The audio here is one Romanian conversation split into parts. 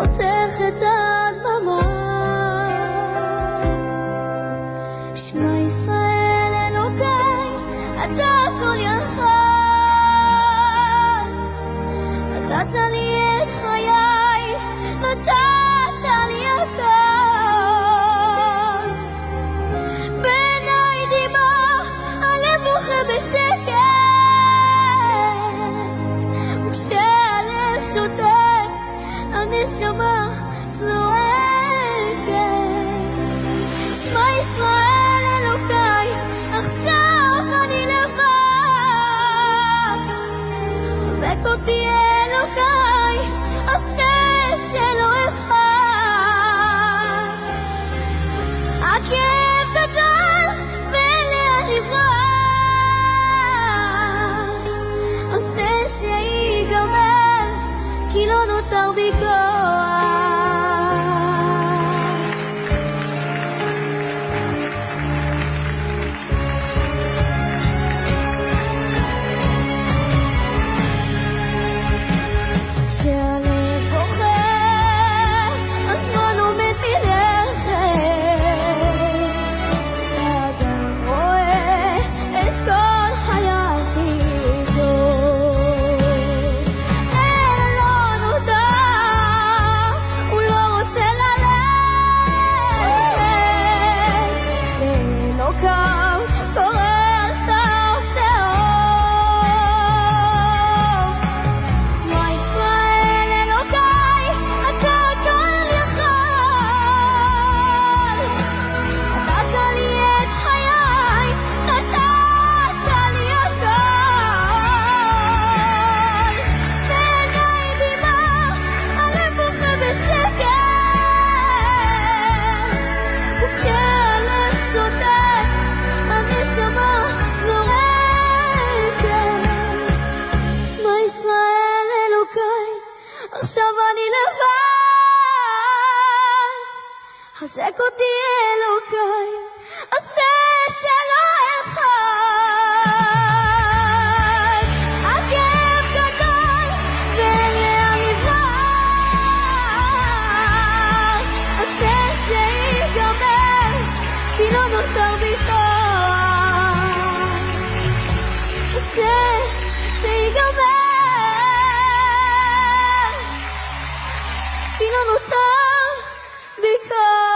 חותך את הדממה. שמע ישראל אלוקיי, אתה כל יכול, נתת לי את חיי, נתת לי הכל. בעיניי דמעה, הלב בוכה בשקט, וכשהלב שותק הנשמה צועקת. שמע ישראל אלוקיי, עכשיו אני לבד, חזק אותי אלוקיי, עשה שלא אבחר. הכאב גדול ואין לאן לברוח, עשה שיגמר כי לא נותר בי כוח. חזק אותי אלוקיי, עשה שלא אבחר. הכאב גדול ואין לאן לברוח, עשה שיגמר כי לא נותר בי כוח. עשה שיגמר כי לא נותר בי כוח.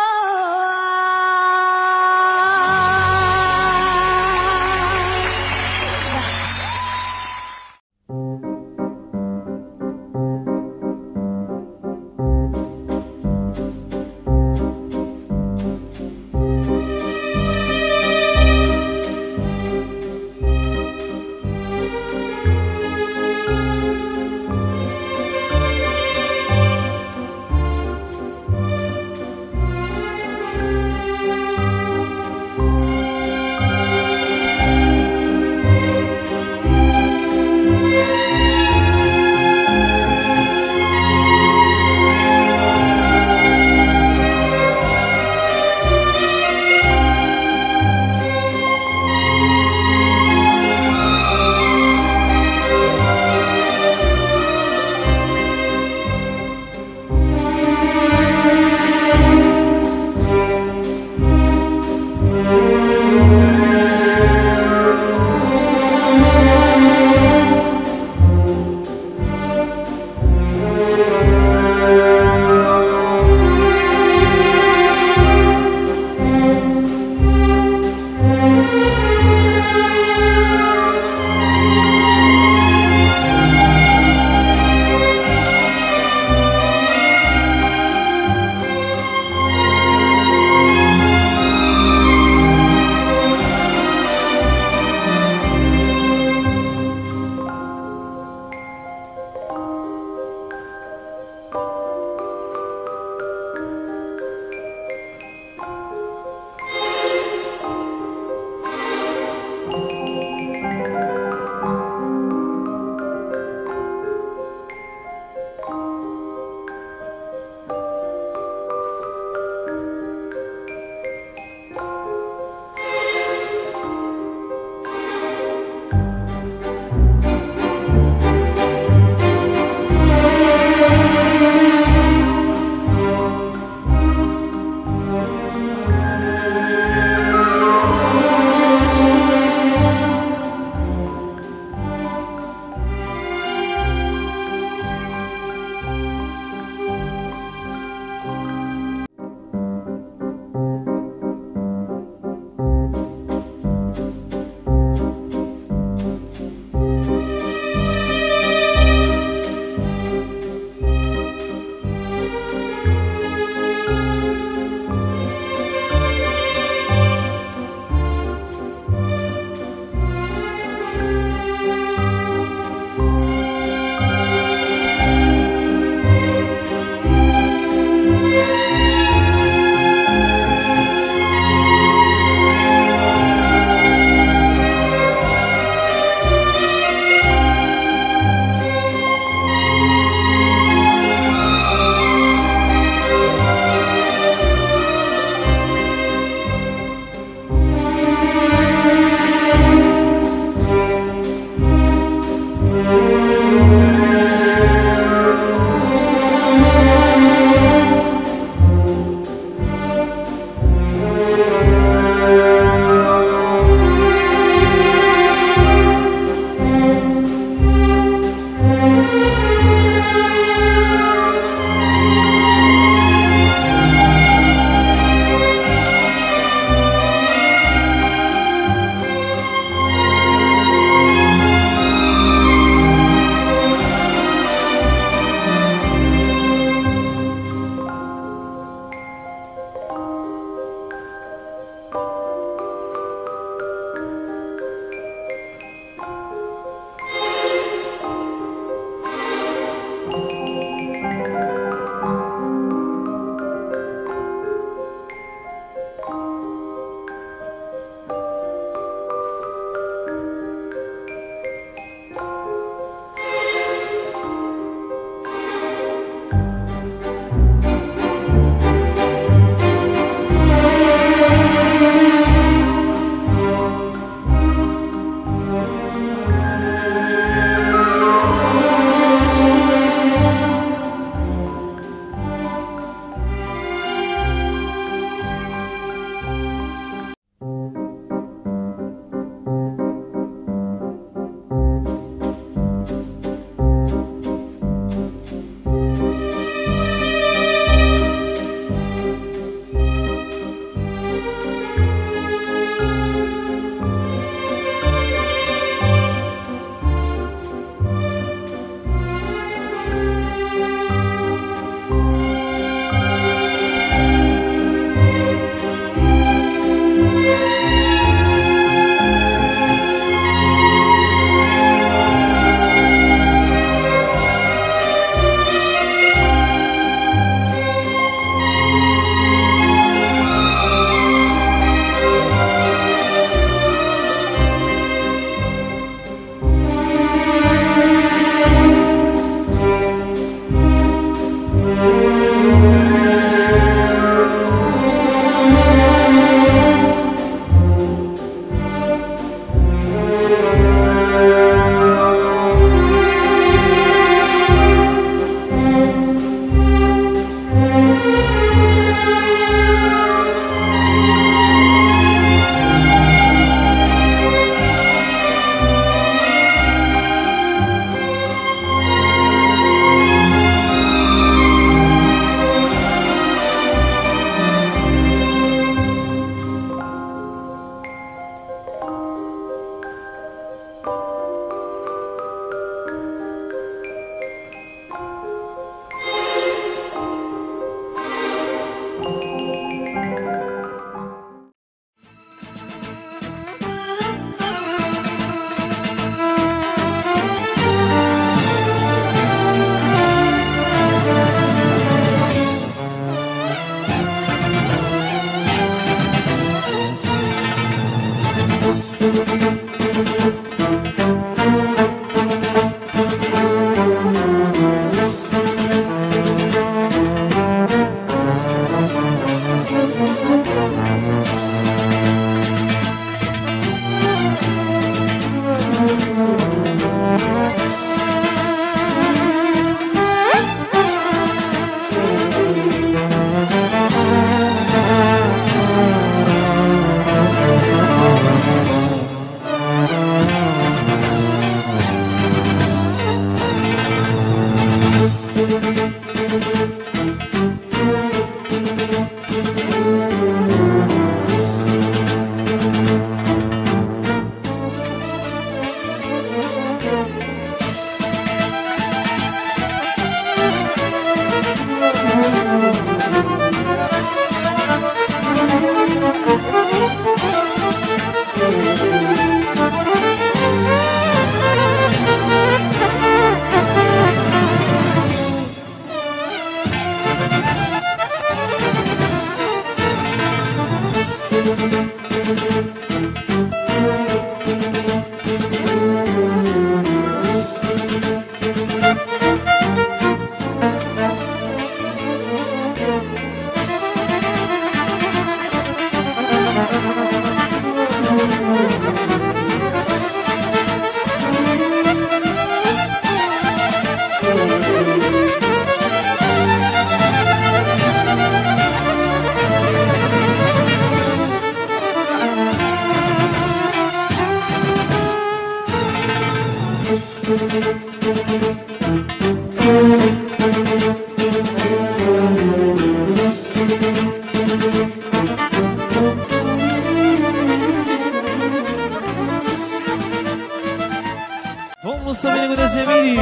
Vamos să vină cu desemenii.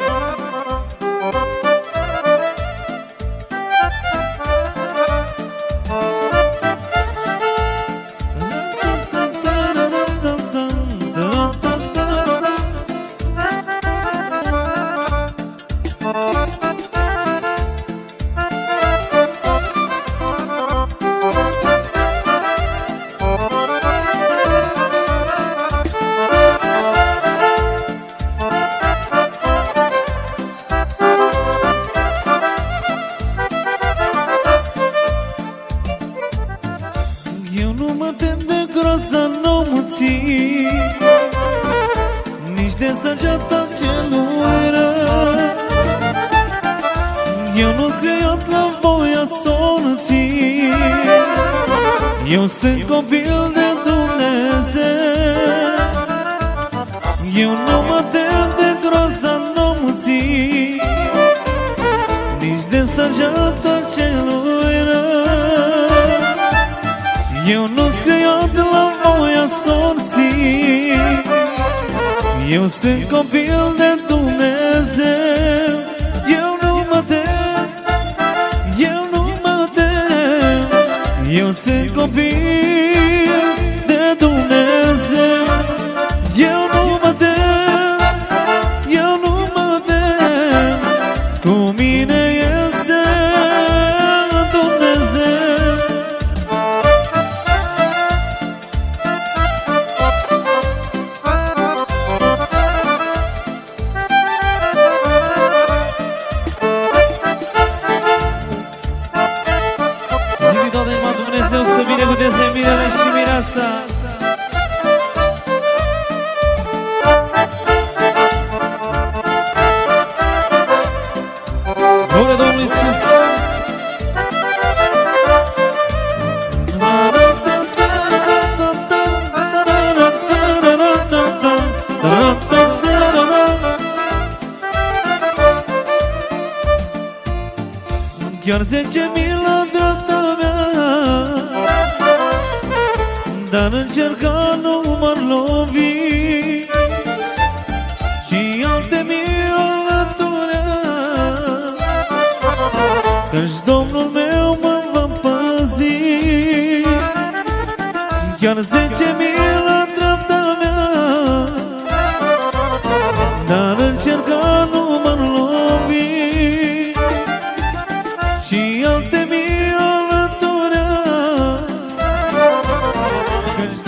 Eu nu mă tem de groasa nomuții, nici de săgeata celui rău. Eu nu-s creat la voia soluții, eu sunt copil de Dumnezeu. Eu nu mă tem de groasa nomuții, nici de săgeata celui rău. Eu nu-s creat la voia sorții, eu sunt copil de Dumnezeu. Eu nu mă tem, eu nu mă tem, eu sunt copil de Dumnezeu. Eu nu mă tem, eu nu mă tem, cu mine este Dumnezeu. Zi toată inima Dumnezeu să binecuvânteze mirele și mireasa. Glória a Domnul Iisus. Chiar 10.000 la dreapta mea, dar încerca nu m-ar lovi, și alte mii alăturea, căci Domnul meu mă va păzi. Chiar 10.000 la dreapta mea, dar încerca nu m-ar lovi, și alte mii alăturea, căci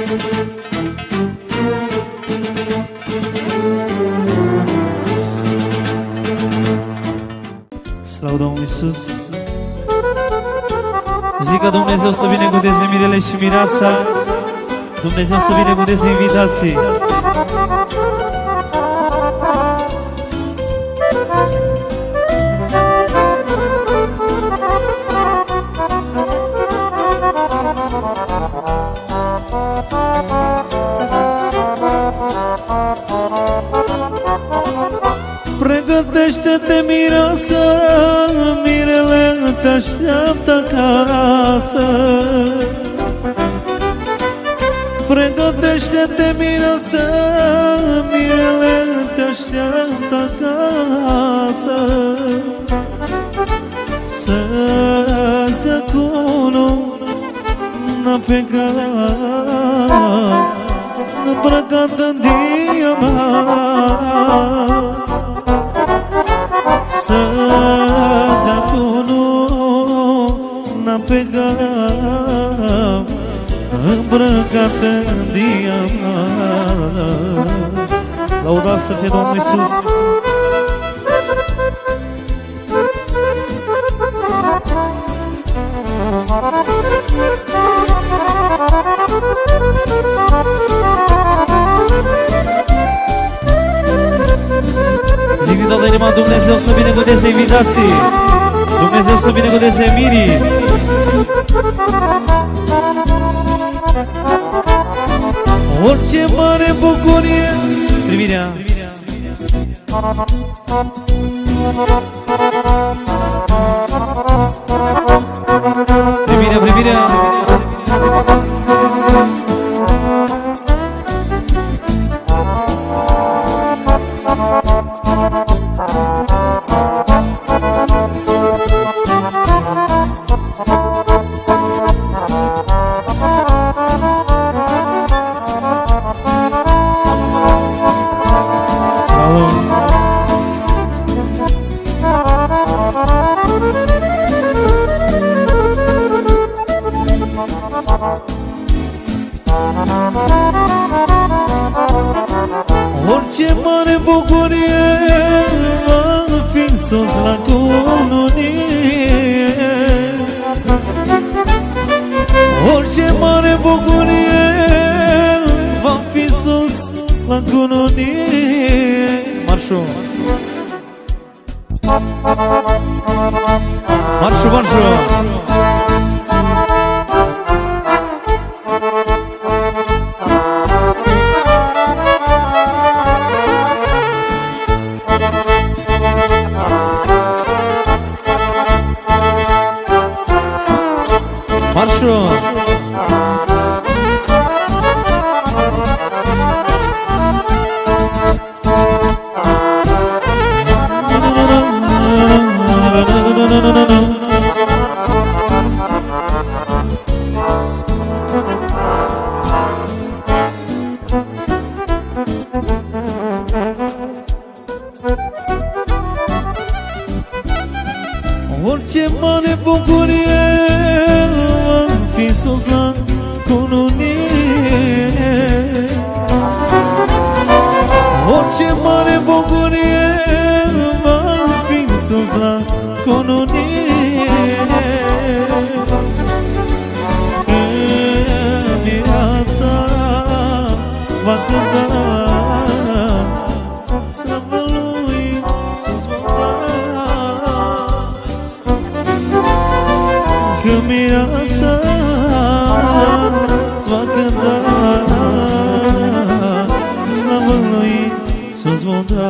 Slavă Domnului Iisus. Zic că Dumnezeu să binecuvânteze mirele și mireasa. Dumnezeu să binecuvânteze invitații. Pregătește-te, mireasă, mirele te așteaptă acasă. Pregătește-te, mireasă, mirele te așteaptă acasă. Să-ți dea cununa pe cap, îmbrăcată în diamant. Să-ți dea cununa pe cap, îmbrăcată în diamant. Lăudat să fie Domnul Iisus. Zic din toată inima, Dumnezeu să binecuvânteze invitații, Dumnezeu să binecuvânteze mirii. Orice mare bucurie, privirea. Privirea, privirea. Orice mare bucurie va fi sus la cununie. Orice mare bucurie va fi sus la cununie. Marșul, marșul, marșul. Orice mare bucurie va fi sus la cununie. Orice mare bucurie va fi sus la cununie. Mireasa va cânta slavă lui Iisus va da. Că mireasa va cânta slavă lui Iisus va da.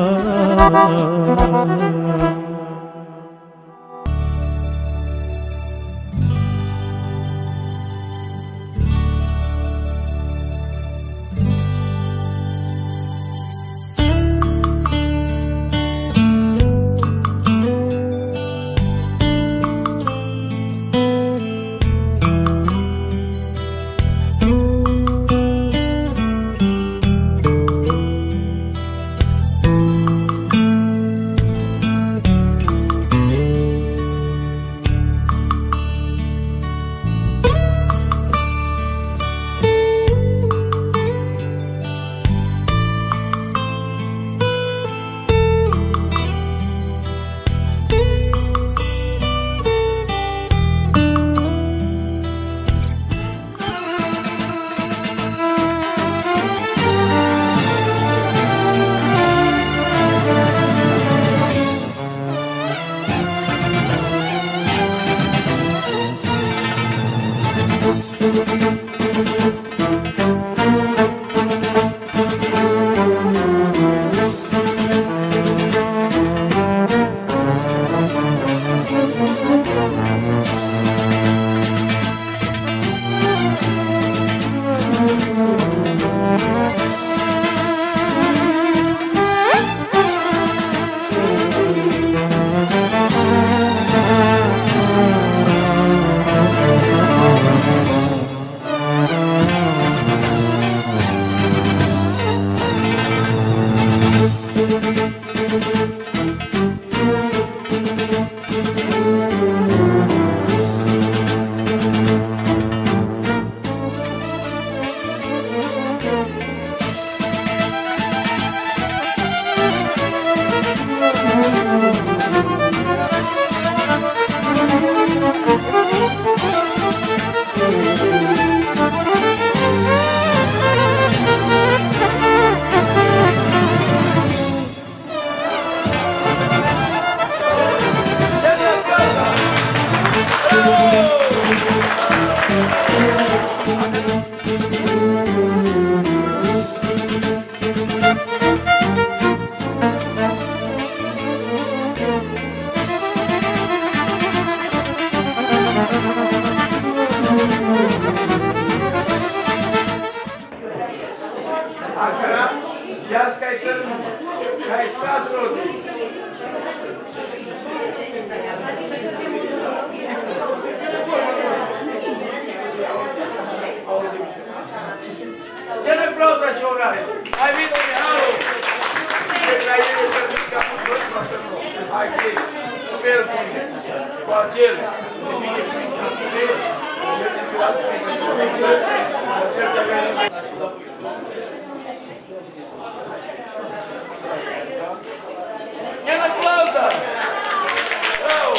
Acum, ias ca-i tărmân, ca-i stați rodii. Dă-ne aplauza și orare. Hai, vino, Mihalu! La el e tărmân ca un tot la tărmân. Hai, că nu merg cu mine. Cu el. Se vine cu mine. Dă-ne aplauza! Bravo!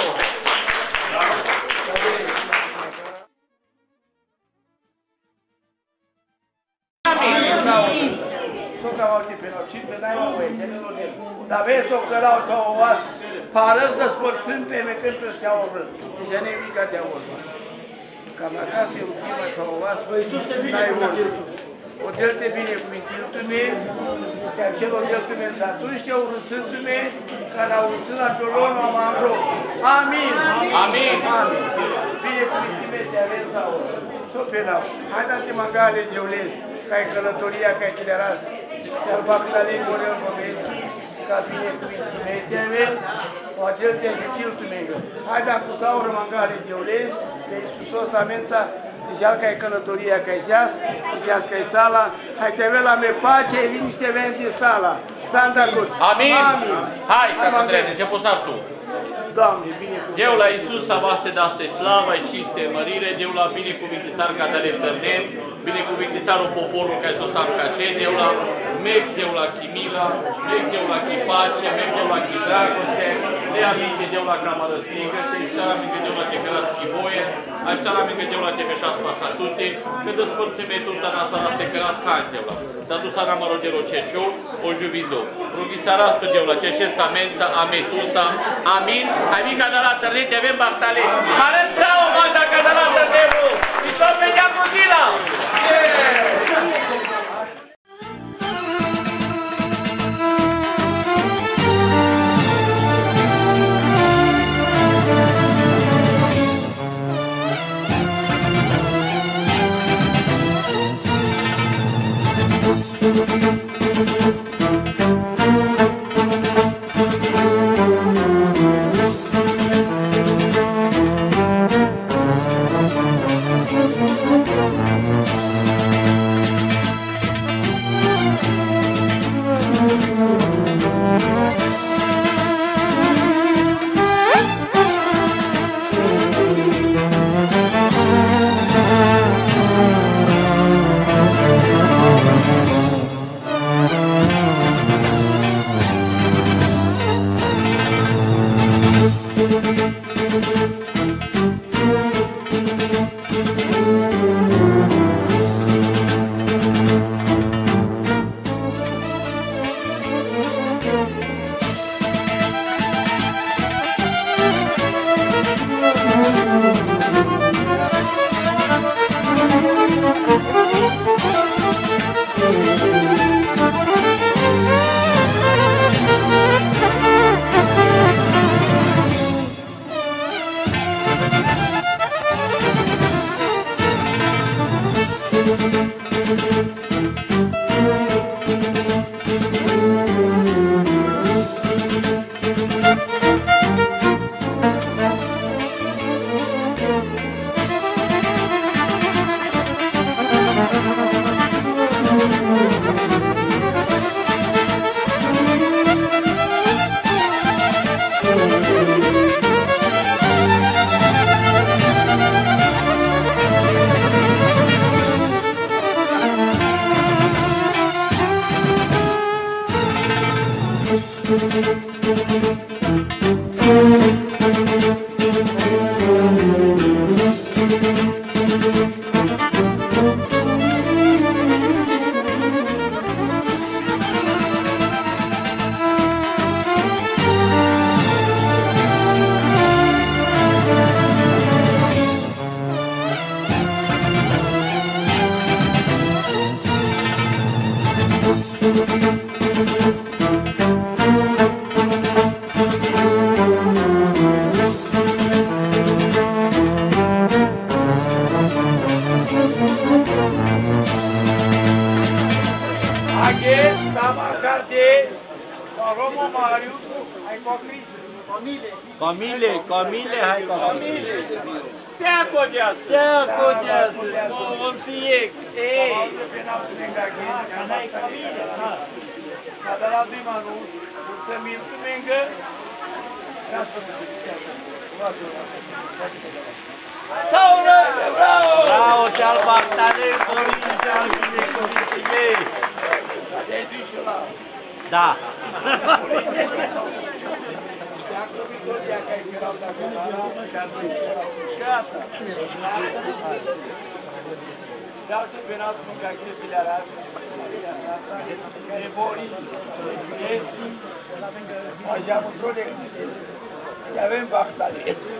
Dar vezi o cărau ca o oasă, parăți despărțând pe mecând pe ăștia o vrând. Deci e nemica de aolă. Cam acasă e uchimă ca o oasă, n-ai urmă. O del-te binecuvintindu-me, iar cel o del-te-me atunci te urâțându-me, care au urâțând la piolon, am amro. Amin! Amin! Amin! Binecuvintime este avem sau s-o penau. Hai da-te mangale de ules, ca-i călătoria, ca-i tineras, că-l bac la lingură în povesti, ca binecuvintime te avem, o acel te ajutil-tu-me. Hai da cu saură mangale de ules, de Iisusos amența, deja ca-i călătoria, ca-i ceas ca-i sala, hai te avem la me pace, liniște vende sala. S-a cut. Amin? Hai, Catandrene, ce posar tu? Doamne, binecuvânt. Deu la Iisus să vaste daste slavă, cinste, mărire, Deu la binecuvintisar ca de tărnem, binecuvintisarul poporul ca să sam ca ce, Deu la mec, Deu la chimila, mec, Deu la chipace, mec, Deu la chidragoste, le aminte, Deu la camară strigă, te aștara aminte, Deu la te căras chivoie, aștara aminte, Deu la te peșas pașa tutte, că despărțime tuta na sala te căras canți, Deu la. S-a dus ana marodero ceciu, o juvindo. Rughisara stu Deu la ce sa mența, ametusa, amin. Hai mica de la tărnete, avem bactale. Care bravo, manda, că de la tărnevu! Și tot vedea cu zila! Aghes, Sama Carte, Romo Marius, hai cu Cristi. Camile, hai cu Camile. Se acodează. Se acodează, vom să iec. Ei, cada manu, mulțumim cu mingă. Saură, bravo! Bravo, ce-al Bactane, Florin, ce-al Binecuvințilei. Da. Vreau să veneau cu mânca chestiile alea, e Boris, Eschi, așa într-o lecție, și avem Bahtale.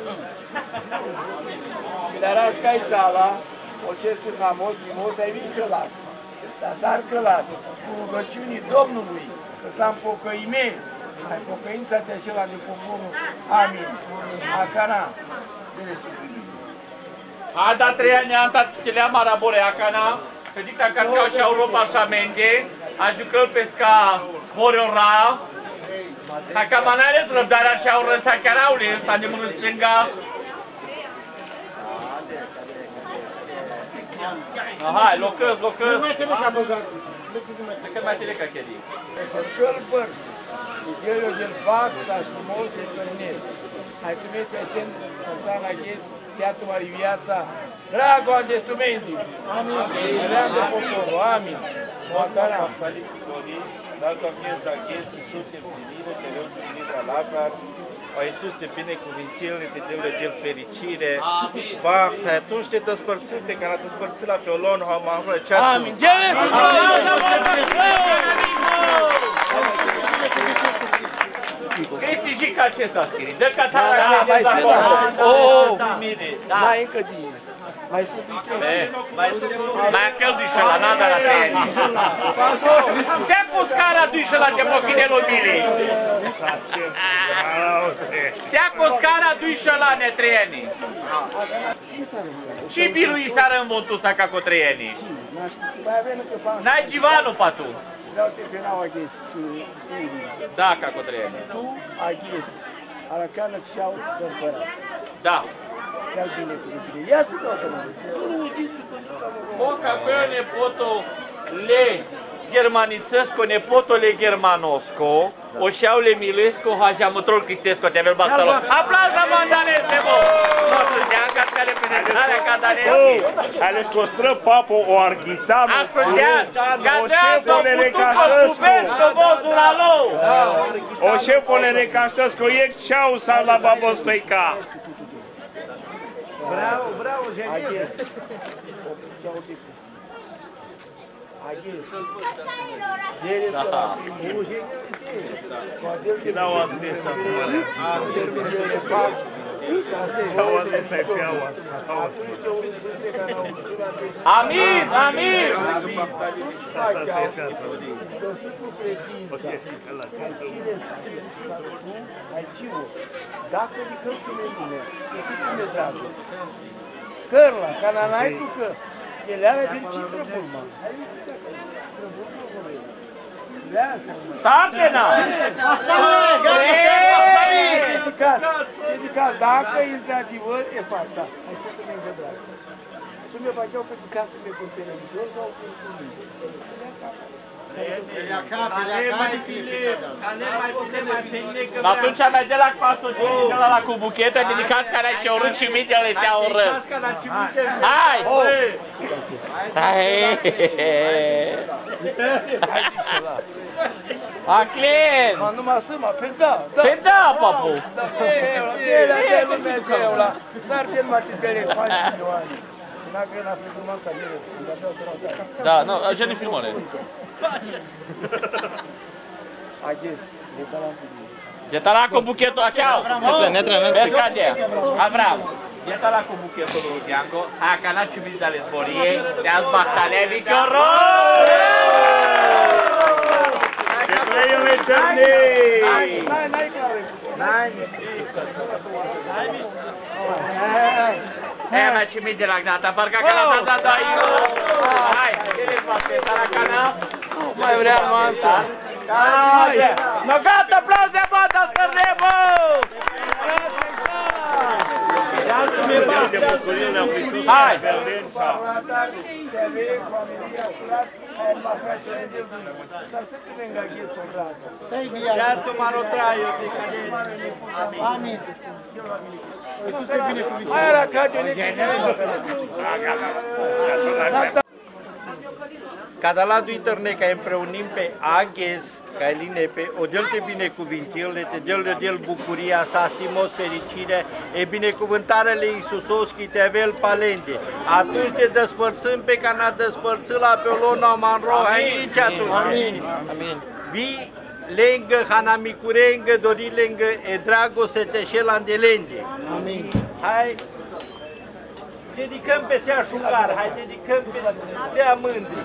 Când arați ca-i sala, o ce sunt amos, mimos, ai vin călas, dar s-ar călas, cu rugăciunii Domnului, că s-am pocăime, ai pocăința de acela de poporul, amin, acana, bine știu. A dat 3 ani, am dat telea marabore acana, pedicta carcau și Europa și amende, a jucat pesca Horiora, a camanales răbdarea și au răsa chiar aulis, a de mână stânga. Hai, locăs. Nu mai trebuie ca băgat. Cât mai trebuie ca chedii. Călbăr, eu del fac, s-a frumos de tărnel. Hai primesc pe acest persoană aghes, ceatu mari viața, drago de tumendi. Amin. Aleam de poporul, amin. Moatana. Dacă miez de aghes, și ciute primire, te reu să primire la lacar, a Iisus te binecuvintile, te dă de fericire. Bacta, atunci te despărțite, că l-a despărțit la Peolon, am avut ceatu. Amin. Gele să Cristi Jica ce s-a scris? Dă catara da, mai sunt mai încă din. Mai sunt mai căldușă la nada la treni. Se cuscara dușă la tepochine lobili. Se cuscara dușă la netreni. Ce birui s-ară în vontusa ca cu treni? N-ai givanu patu. Vreau te penau aghes. Da, ca cu treni. Tu aghes. Aracană și-au cumpărat. Da. Chiar bine cu tine. Ia să căută, mă. Moca pe nepotul le germanițesco, nepotul le germanosco, o șeau le milesco, haja mătrol cristesco, te-a vel bastalo. Aplauza mandaleste, bă! Nu știu, de-a ca reprezentarea cataleschi. Ales costră papo o arghitano. Asociat, gadeată, putucă, pupescă, vozul la lou. O șefole recaștăscă, e ceau sau la babostăica. Bravo, genial. Dá uma dessa fora. Dá uma dessa aí, piaua. Amin, amin. Dacă ridicăm cu mine, e dragă. Cărla, ca n-ai tu că ele are fericită bulma. Sartena! Dedicat, dacă într-adevăr e fata, hai să te de dragă. Tu mi-o faceau pe casele cu televizor sau cu mine? Atunci mai de la pasul ăla cu buchetul dedicat care ai și-au râd și mitele și-au râd. Hai! Hai! Aclin! Ma numai să mă, pe da! Pe da, papu! Da, nu, așa ne filmare. Geta lá com o buqueto, tchau. Pescadeira. Avram. Geta lá com o buqueto do Bianco. A canate da Lesborie. Tem as batalhas de horror. Mas time de la gnata, parca que ela tá dando aí. Vai, eles vão pensar a cana. mai vrea nuanță. No gata, aplauze, bata, Târnebu! Hai! Certo maro traio di cadere. Amin. Hai la cadere. Cada la du internet ca împreunim pe Aghes, ca eline pe o del te binecuvintile, te del bucuria sa, stimos fericire, e binecuvântarele Iisusos chi te avel palende. Atunci te despărțim pe ca n-a despărțit la pe lona manro, nici atunci. Amin. Amin. Vi lângă hanamicurengă, dori lângă e dragoste te șelan de lende. Amin. Hai, dedicăm pe sea șungar, hai, dedicăm pe sea mândri.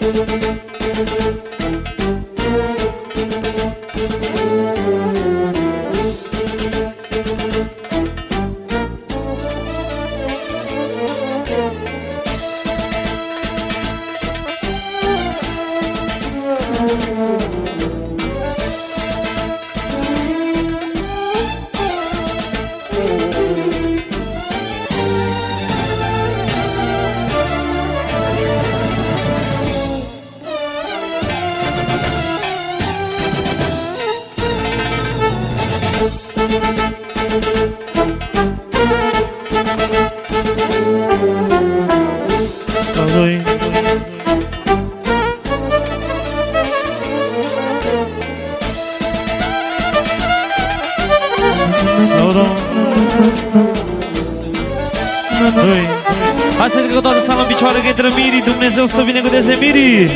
Hai să ridicăm toată sala în picioare că intră Miri, Dumnezeu să binecuvânteze Miri.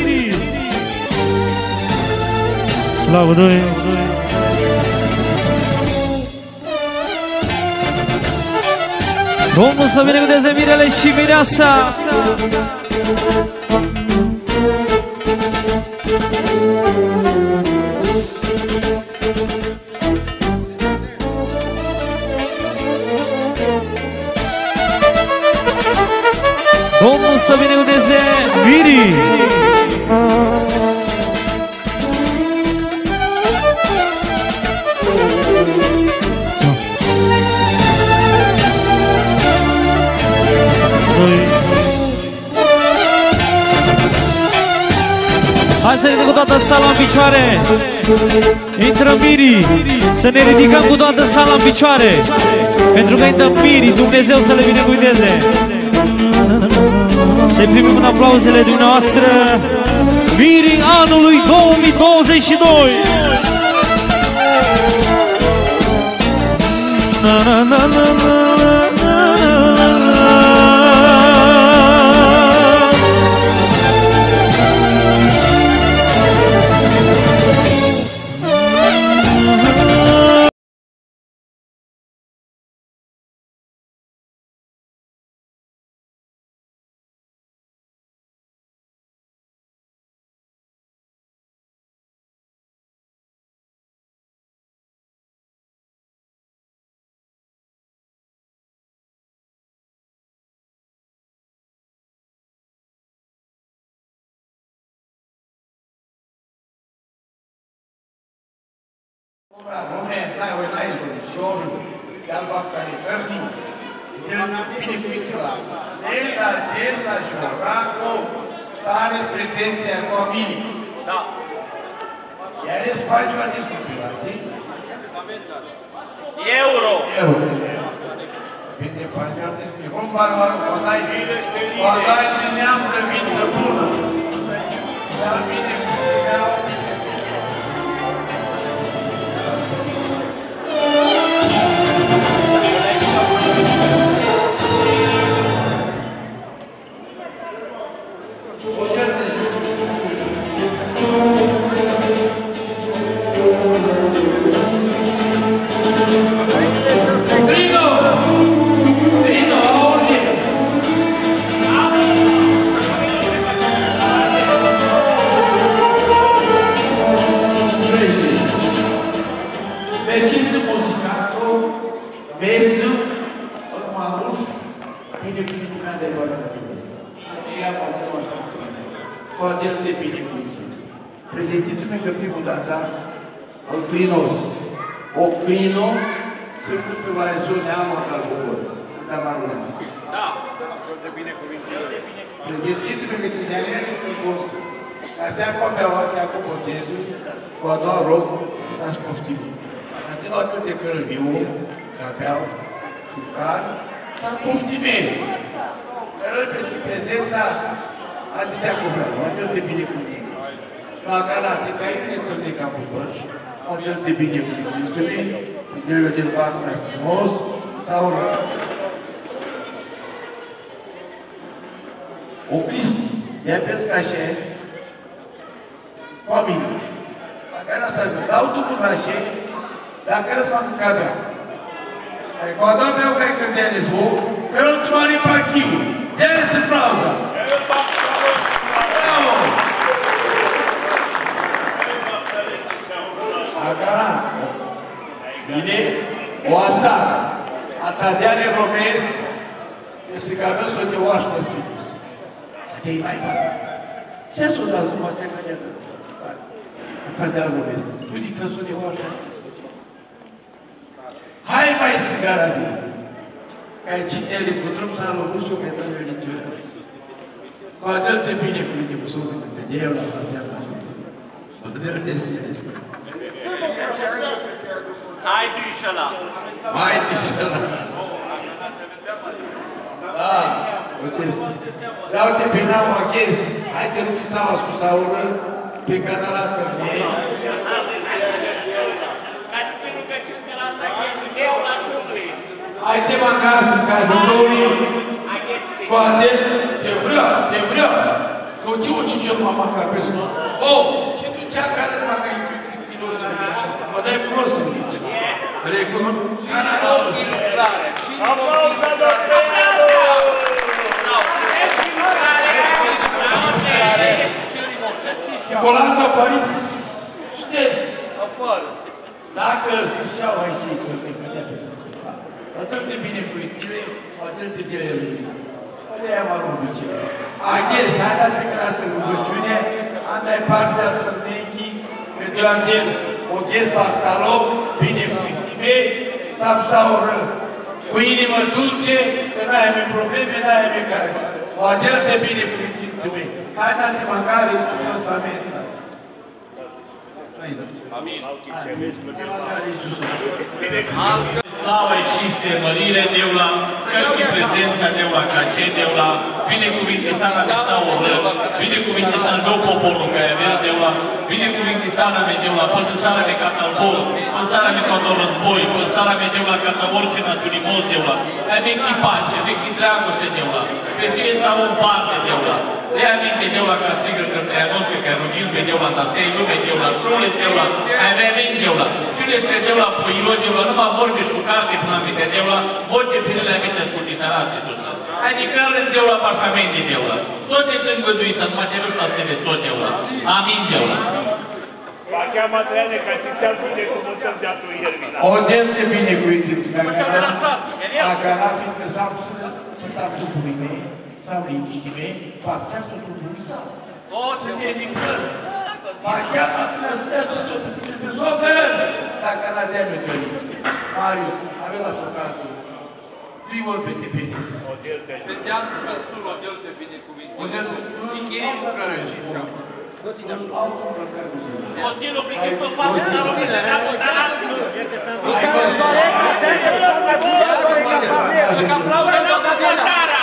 Slavă Doi. Domnul să binecuvânteze Mirele și Mireasa. Domnul să binecuvânteze Miri. Hai să ridicăm cu toată sala în picioare. Intră Miri. Să ne ridicăm cu toată sala în picioare. Pentru că intră Miri, Dumnezeu să le binecuvânteze. Să-i primim în aplauzele dumneavoastră Miri anului 2022. Dom'le, n-ai ciorul, de-al bascare cărnii, el binecuvintila. El a des la șoraco, sare spre tenția cu mine. Da. Iar e spațiu a discutila, știi? Euro. Bine, spațiu a discutila. Cum barbarul, poate-ai de neam de viță bună. Dar bine, prezentiți-mi că primul dată al Crinos. O Crino se pe care sune amor al poporului. Dar mă rugăm. Da. Prezentiți-mi că ți se alegeți în cursă. Ca să acopea astea cu botezul, cu a doua rog, s-a spoftimit. Dacă nu atât de cărăviu, căbeau, șucar, s-a spoftimit. Rălpesc prezența adesea cu fel, atât de bine cu tine. La Galate, ca el ne întâlne ca cu bărși, atât de bine cu tine, pe gelul de Barça stimos, sau o Cristi, ea pescașe, cu mine. La care asta ajung, dau tu cu nașe, dacă răs mă cu cabea. Ai coada meu ca i cârdeane zvou, că îl tmani pachiu. Dea-le să plauza. Bravo! ei mai tare. Ce s-o dați numai să cădea de atât de argument. Tu nici că s-o de oașa să discuție. Hai mai sigara de ai cinele cu drum să am lăbut o către religiune. Cu atât de bine cu mine cu socă de pe eu la pastea mea. O dă-l de știesc. Hai dușăla! Hai dușăla! Da, ucesc. Vreau-te pe n-am achis. Hai te rughi să am cu saură pe canala tărnei. Hai te mă acasă, în cazul Domnului. Cu atât, te vreau. Că ce uci și eu mă macar pe ăsta? Oh, și tu cea care mă macar în tilor ce mi așa. Mă dai frumos să-mi zici. Recunosc? Aplauza, Colanda Paris, știți? Dacă se șeau aici, că te cădea pe lucru. Atât de bine cu tine, atât de bine lumina. Așa am rugăciune. Aghes, hai date clasă rugăciune, andai partea târnechii, că deoarece o ghes bastalou, bine cu tine, să-am saură cu inimă dulce, că n-ai mai probleme, n-ai mai căci. O atât de bine cu tine. Hai date mâncare, Iisus Testamența. Amin. Mâncare, Iisus. Slavă, cinste, mărire, Deula, cărchi prezența, Deula, cace, Deula, binecuvintisana de saură, binecuvintisana de poporul care avea, Deula, binecuvintisana de Deula, păsăsara de catalbol, păsara de tot război, păsara de Deula, cata orice nasurimos, Deula, ai vechi pace, vechi dragoste, Deula, pe fie sau în parte, Deula, le aminte, Deula, ca strigă către anoscă, că rugil pe Deula, tasei, lume, Deula, șules, Deula, ai avea minte, Deula, șules că Deula, poilo, Deula, numai vorbe șucarte până aminte, Deula, vote până le aminte scutisarați, Iisus. Adică le-ți Deula, pașamente, Deula. S-o te îngădui să nu mă te vezi să te vezi tot, Deula. Amin, Deula. Va cheamă Traiane ca ți se-ar binecuvântăm de atunci iermina. O de bine cu tine. Dacă n-a fi că s-am trupului mei, s-am liniștii mei, fac ceasul trupului sau. Să ne ridicăm. Va cheamă Traiane să s-o trupului de socără. Dacă n-a de-a de Marius, avea la s-o cazul. Nu-i vorbe de penis. Pe dealul păstul, o deal de binecuvintare. Închirii cu cărăcii. Consiliul plicit pe față să lumină, dar cu talentul. Că aplaudă toată votarea.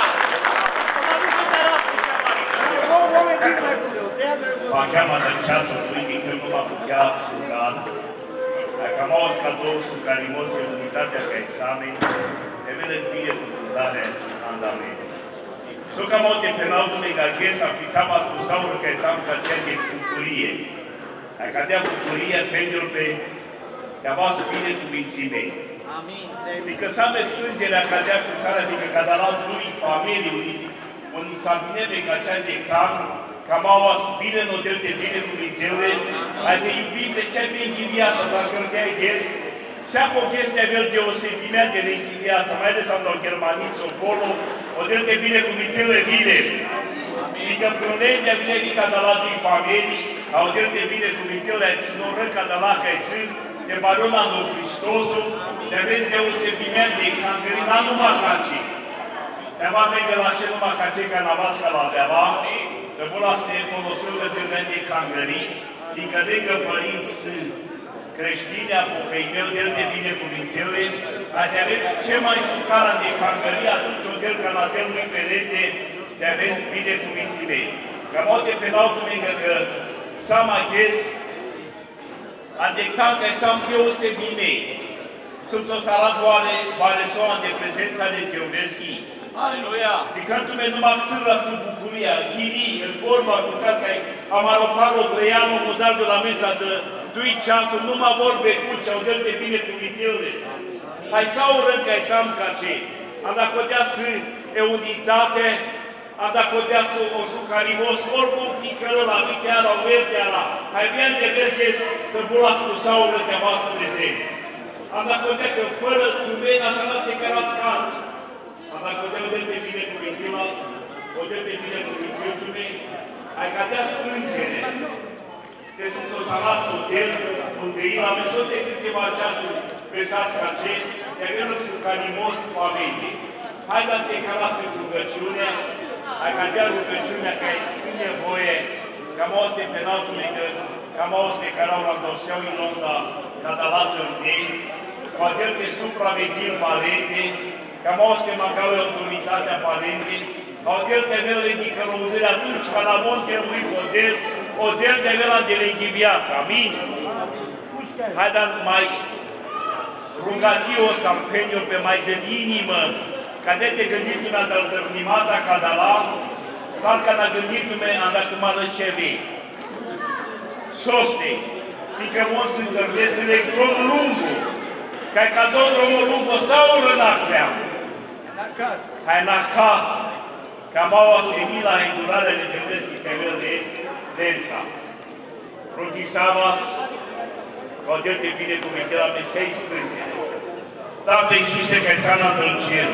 Va cheamă de ceasul ridicăm numai cu gheață și gana. Dacă am auzit ca două și carimos în unitatea ca examen, te vede bine cu putere andamene. So că am o de penaltul meu ca ghesa, fițama cu saură ca examen ca cel de bucurie. Dacă dea bucurie pentru pe te-a vas bine cu minții mei. Amin. Adică s-am extrângerea ca dea și care, adică ca de la doi familii unii ți-a bine ca cea de can, că am auzit bine, nu de bine cu mințele, ai de iubi pe cea bine în viața, să încărdeai ghes, seacă o chestie avea deosebimente de în viața, mai ales am la germaniți acolo, o de bine cu mințele vine. Adică împreunea vine ca de la doi familii, au de bine cu mințele, ținoră ca de la că sunt, de barona lui Hristosul, de avem deosebiment de cangrina numai caci. De avem de la și numai caci ca navasca la beava, de bula să te folosim de târmen de cangării, fiindcă lângă părinți creștini, apoi meu de binecuvintele, de avem ce mai jucara de cangării, atunci o del ca la delului perete, de avem binecuvintele. Că mote pe lautul mingă că s-am aghes, adectat că s-am deosebit mei. Sunt o salatoare valesoan de prezența de Teoveschi. Aleluia! Picantul meu numai sârla sub bucuria, ghinii, în forma cu care am aropat o trăiană, un modal de la mența de 2 ceasuri, numai vorbe cu ce-au dăl de bine cu vitele. Hai sau rând că ai să am ca ce. Am dacă o dea să e unitate, am dacă o dea să o jucarimos, oricum fi călă la vitea, la uertea la. Hai bine de verdes, că bula cu sau rând te vas prezent. Am dacă o dea că fără lumea să arate că erați canci. Am dacă o dea de bine cu vitela, o de pe binecuvinteltume, ai cadea strângere, de Sfântul Salas Hotel, unde el a văzut de câteva ceasuri pe șascace, de aveau și un canimos pamete. Haida-te ca lasă rugăciunea, ai cadea rugăciunea că ai țin nevoie, ca molte penaltului de ca molte care au la doseau în onda cadalatul ei, cu adel te supraveghin parente, ca molte magau autoritatea parente, odel te vele de călăuzire atunci ca la monte lui odel te vela de leghi viața. Amin? Haida mai rugatiu să împeniu pe mai de inimă, ca de te gândit-mi a dăltărnimata cadala, sau ca n-a gândit-mi a dacă mă lășevi. Soste, fiindcă mă să întârlesele drum lungul, ca e ca două drumul lungul sau rânaclea. Hai în acasă, ca m-au asemila indurarea de tălesc ităvel de lența. Rughisavas, ca o del te binecuvintela pe 6 strângere. Tată Iisuse, că ai sana în cer.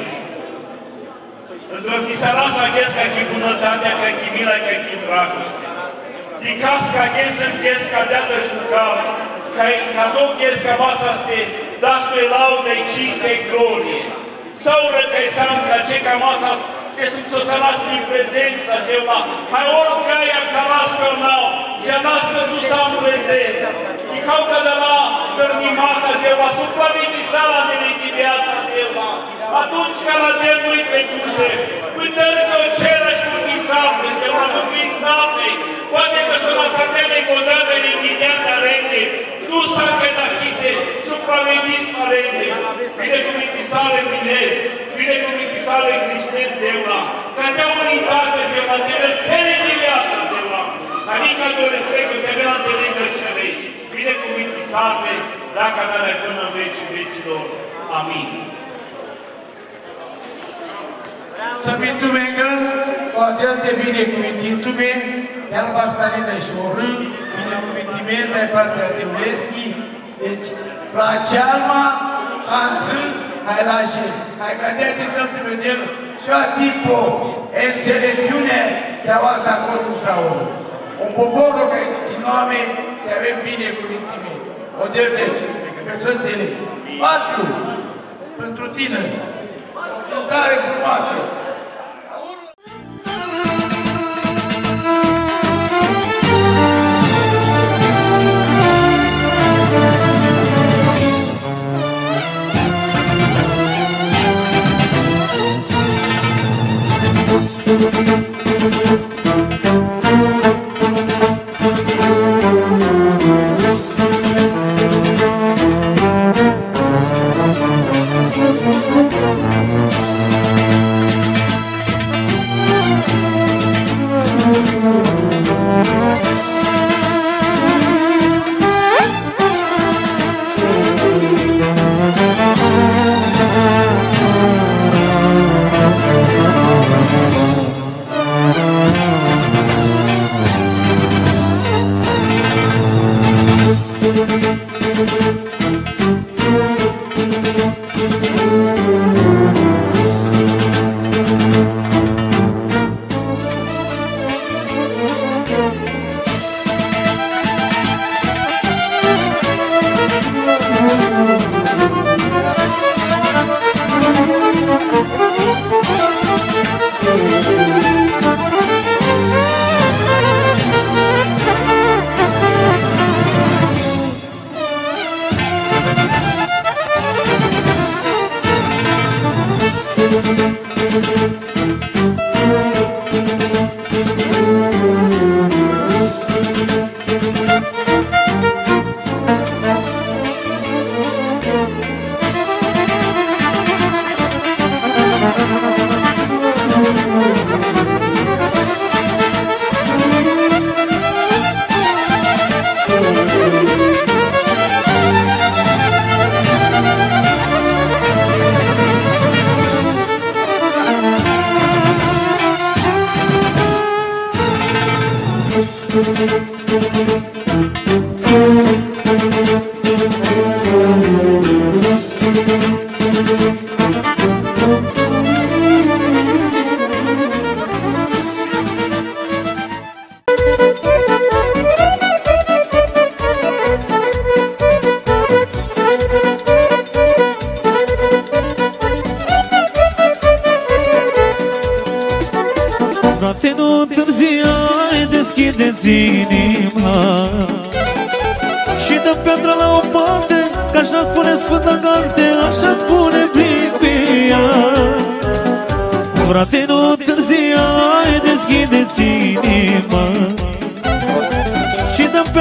Îndrăznisara să aghez ca-i bunătatea, ca-i mila, ca-i dragoste. Dicas ca-i să-nghezi ca deată șuca, ca-i cadou ghezi ca masa ste, dați-i laudă-i cinste-i glorie. Saură că-i sam ca ce ca masa că să se las din prezența de la, hai oricăia ca lască n-au, și lască tu să am prezența. Dicau că de la dărnimata de la, supraveghi sala de viața de la, atunci ca la de nu-i precute, până-i că o ceră și cu chisapre, de la mângâi zapre, poate că să la satele godate de ghideata rende, tu s-a cădachite, supraveghiți parente, binecuvinte sale minesc, binecuvinte sale cristesc de la, ca de unitate de la, de verțele de viață de la, adică de respect de la de legășărei, binecuvinte sale, dacă n-are până în vecii vecilor. Amin. Să mintumengă, o adel de binecuvintintume, de-al bastarina și o rând, binecuvintiment de partea de Uleschi, deci, la cealma, Hansă, hai la și, hai cadea de tăltume de el, și a timpul, înțelepciune, te-au de acord cu Saul. Un poporul care din nume, te avem binecuvintiment. O del de cintume, pe Sfântele, marșul, pentru tineri, o cântare frumoasă.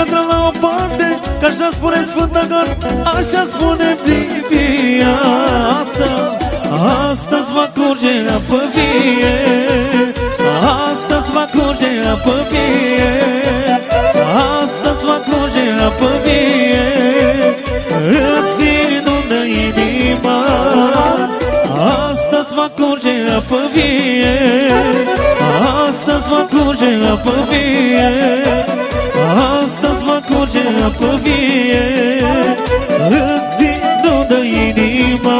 piatră la o parte, că așa spune Sfânta Gar, așa spune Biblia. Astăzi va curge apă vie, astăzi va curge apă vie, astăzi va curge apă vie, îți inundă inima. Astăzi va curge apă vie, astăzi va curge apă vie, astăzi va curge apă vie, îți inundă inima.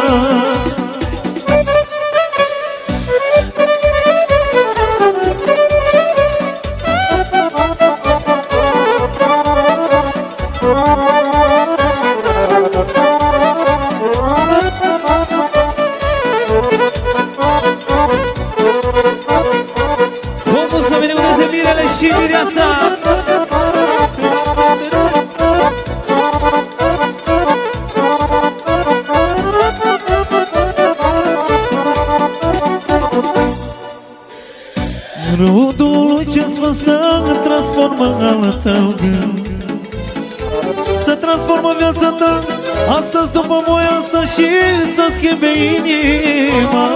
Și mireasa rodul lui ce sfânt să transformă al tău gând, să transformă viața ta astăzi după voia sa și să schimbe inima.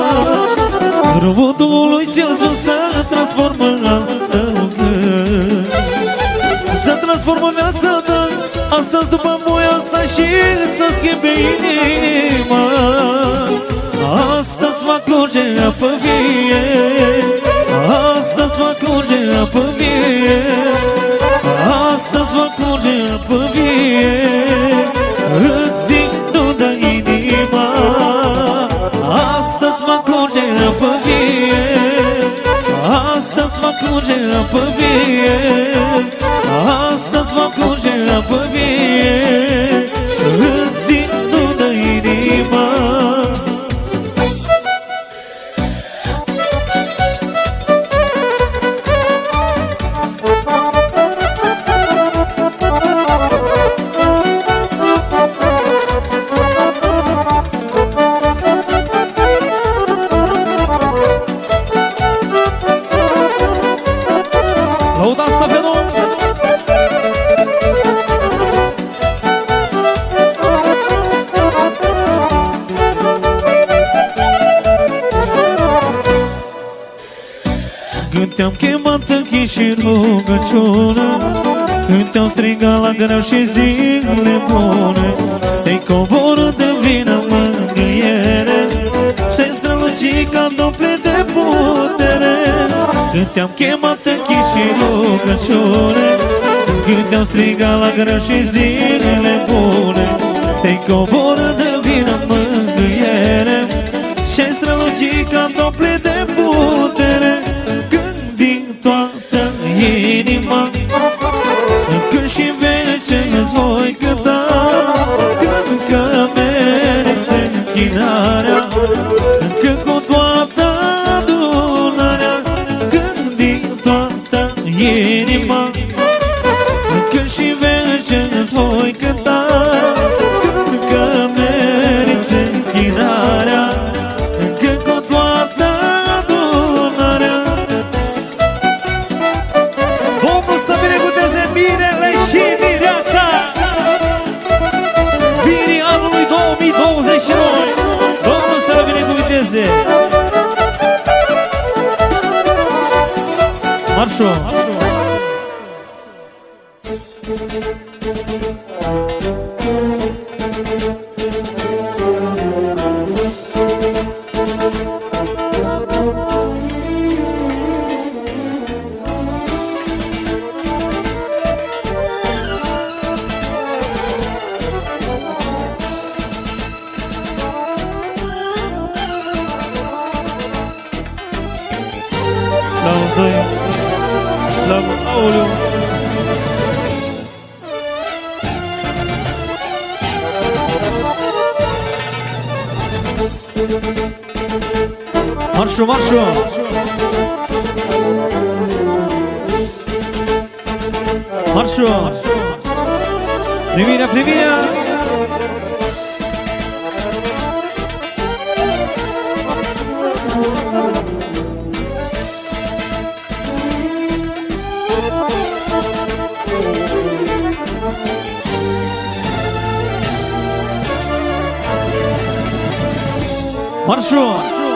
Rodul lui ce sfânt să transformă al tău gând, să transformă viața ta astăzi după voia sa și să schimbe inima. Astăzi va curge apă vie, astăzi va curge apă vie, astăzi va curge apă vie, îți inundă inima. Astăzi va curge apă vie, astăzi va curge apă vie, astăzi va curge apă vie, îți inundă inima. Te-am chemat în și rugăciune, când te-am strigat la greu și zile bune, te-ai coborât de vină mângâiere și-ai strălucit ca dople de putere. Când te-am chemat în și rugăciune, când te-am strigat la greu și zile bune, te-ai coborât de vină mângâiere și-ai strălucit ca dople de putere. Inima, când și vece îți voi cânta, când că meriți închinarea, când cu toată adunarea, când din toată inima, când și vece îți voi cânta, când că meriți închinarea, când cu toată adunarea. Să binecuvânteze mirele și mireasa, mirii anului 2022. Domnul să le binecuvânteze. Marșul. Slavă, aoleu! Marșu, marșu! Marșu! Primirea, primirea! Marșu!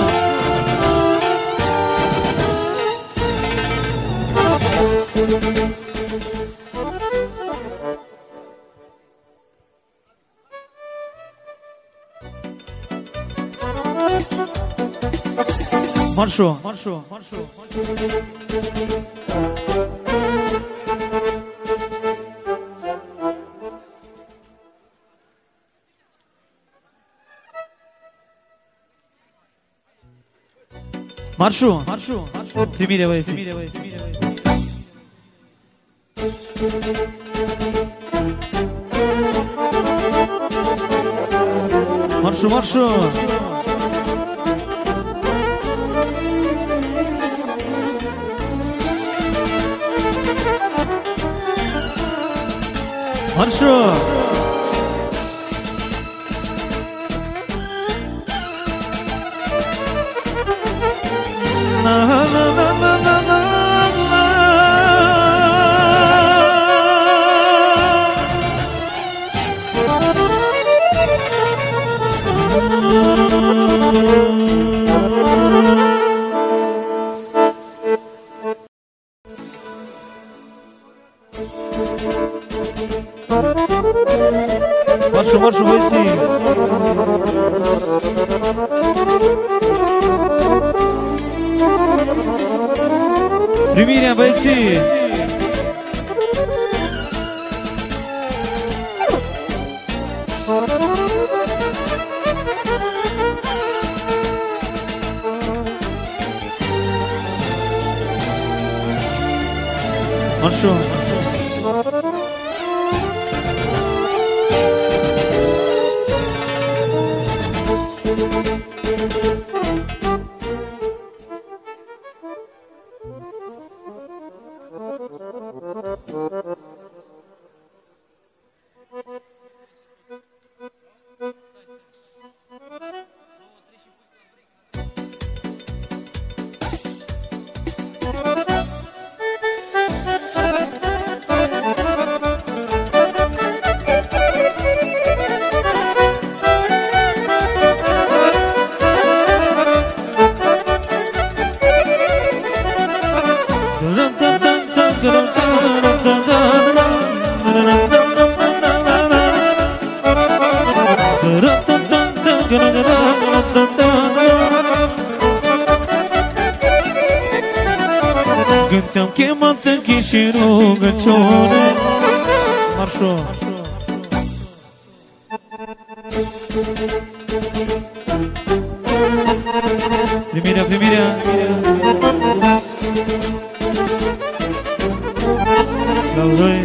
Marșu! Marșu! Marșu! Marșu! Marșu! Primire, băieții! Marșu! Marșu! Marșu! Na na na na na na na. Marșu, marșu, băieții! Primirea, băieții! Marșu! Când te-am chemat în chin și rugăciune. Marșu! Primirea, primirea! Slavă-i!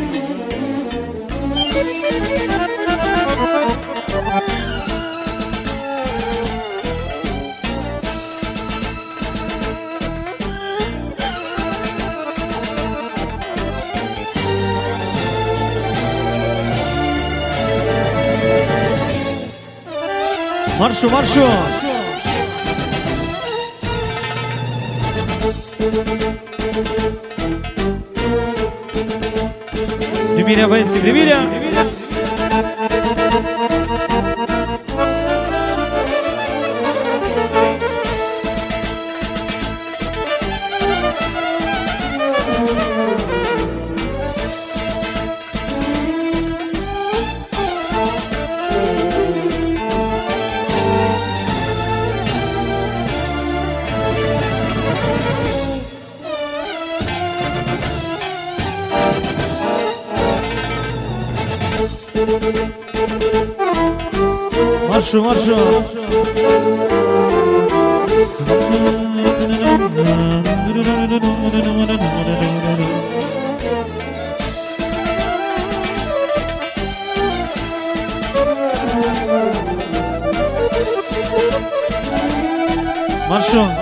Marșu, marșu! Primirea, băieții, primirea! Marșu, marșu! Marșu!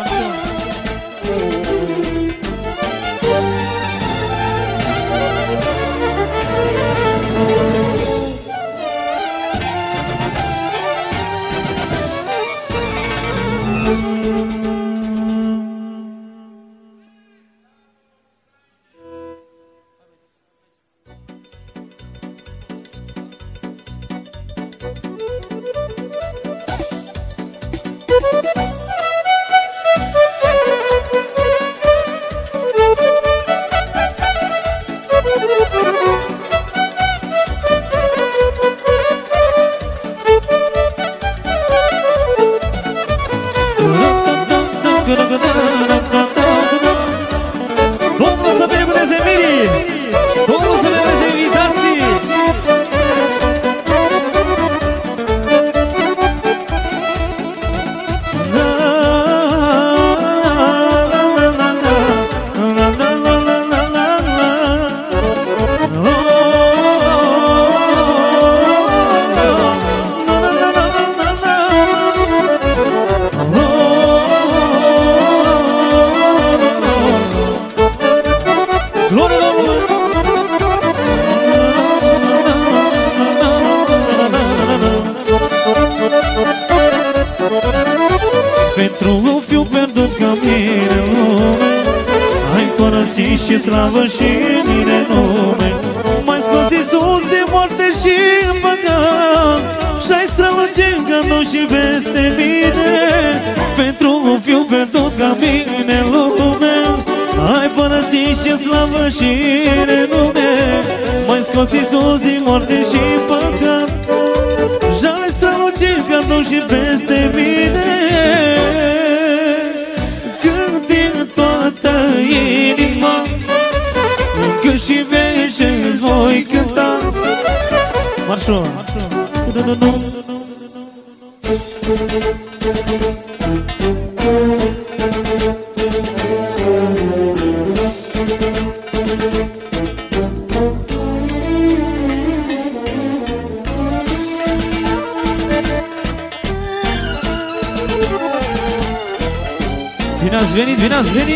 Domnul să binecuvânteze mirii! Domnul să binecuvânteze invitații! Glorie Domnului! Pentru un fiu pierdut ca mine în lume, ai părăsit și slavă și mine nume. M-ai scos Iisus de moarte și păcat, și-ai strălucit ca nu și peste mine. Pentru un fiu pierdut ca mine în lume, ai părăsit și slavă și renume. M-ai scos Iisus din moarte și păcat, și-ai strălucit ca nu și peste mine. Cânt din toată inima, cât și veci îți voi cânta. Marșul! Bine ați venit, bine ați venit!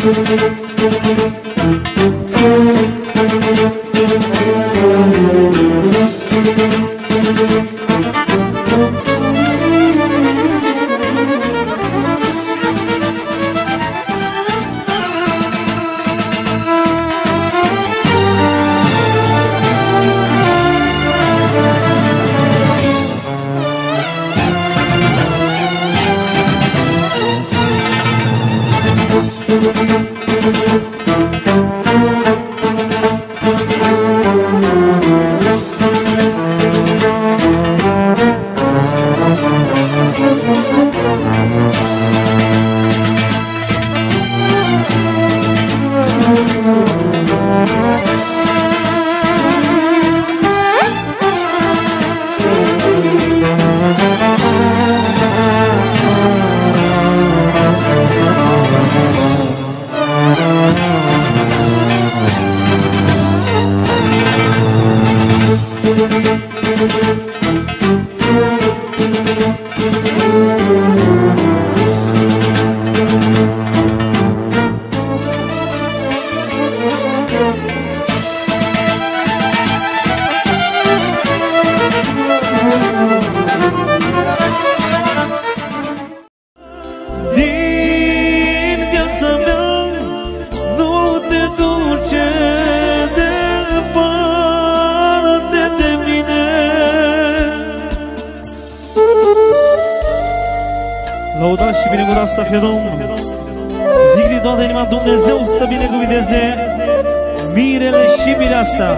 Lăudați și binecuvântați să fie Domnul. Zic din toată inima, Dumnezeu să binecuvânteze mirele și mireasa.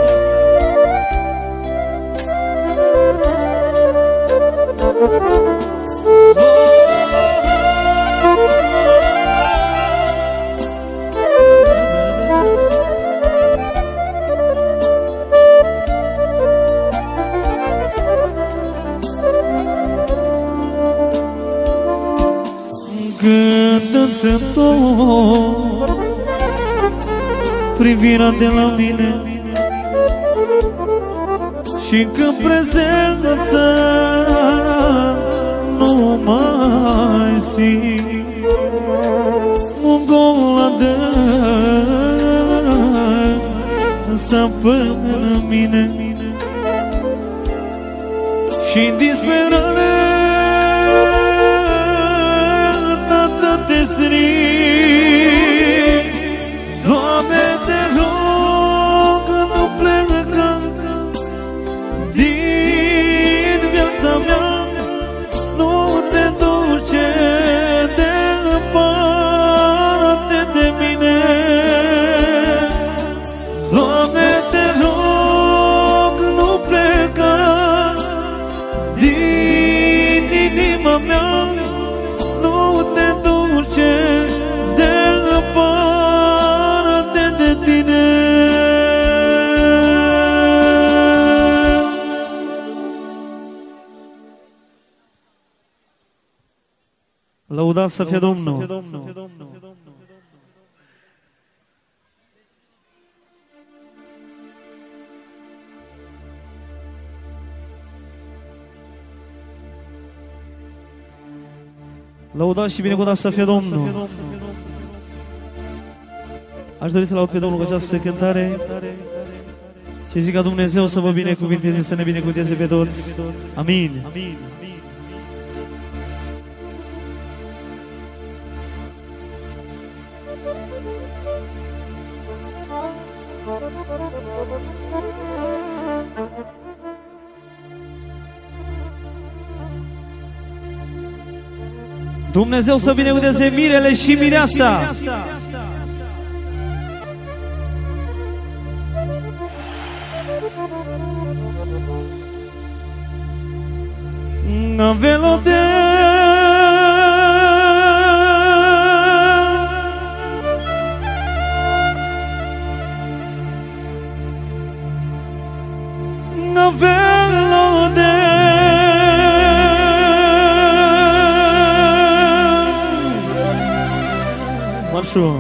Când îți întorc privirea de la mine și când prezența nu mai simt un gol adânc sapă în mine și-n disperare te strig, Doamne, te rog, nu pleca din viața mea, nu te duce departe de mine. Doamne, te rog, nu pleca din inima mea, nu te duce departe de tine. Lăudat să fie Domnul. Lăudat și binecuvântat să fie Domnul. Aș dori să laud pe Domnul cu această cântare și zic ca Dumnezeu să vă binecuvinteze, să ne binecuvinteze pe toți. Amin. Dumnezeu să binecuvânteze mirele și mireasa. Învelode Marșul.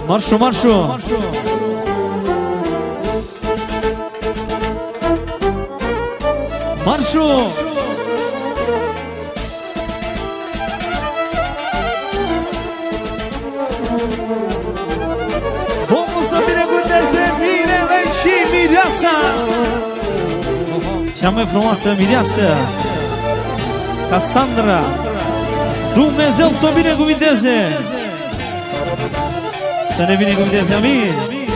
Marșu, marșu! Marșu! Domnul să binecuvânteze mirele și mireasa! Cea mai frumoasă mireasă, Casandra! Dumnezeu să o binecuvânteze! Să ne binecuvânteze, amin!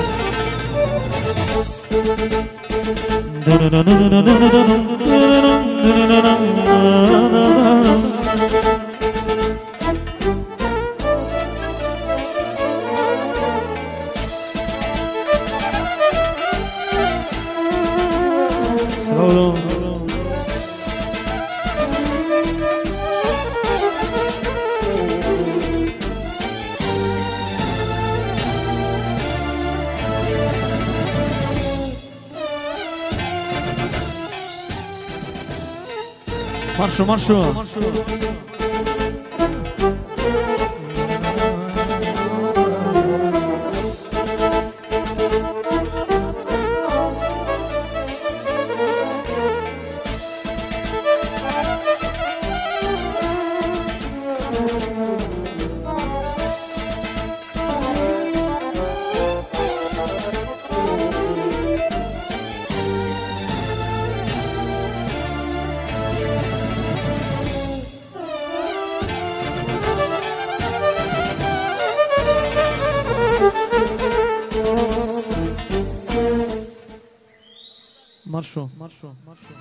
Marșu, marșu! Marșu, marșu, marșu.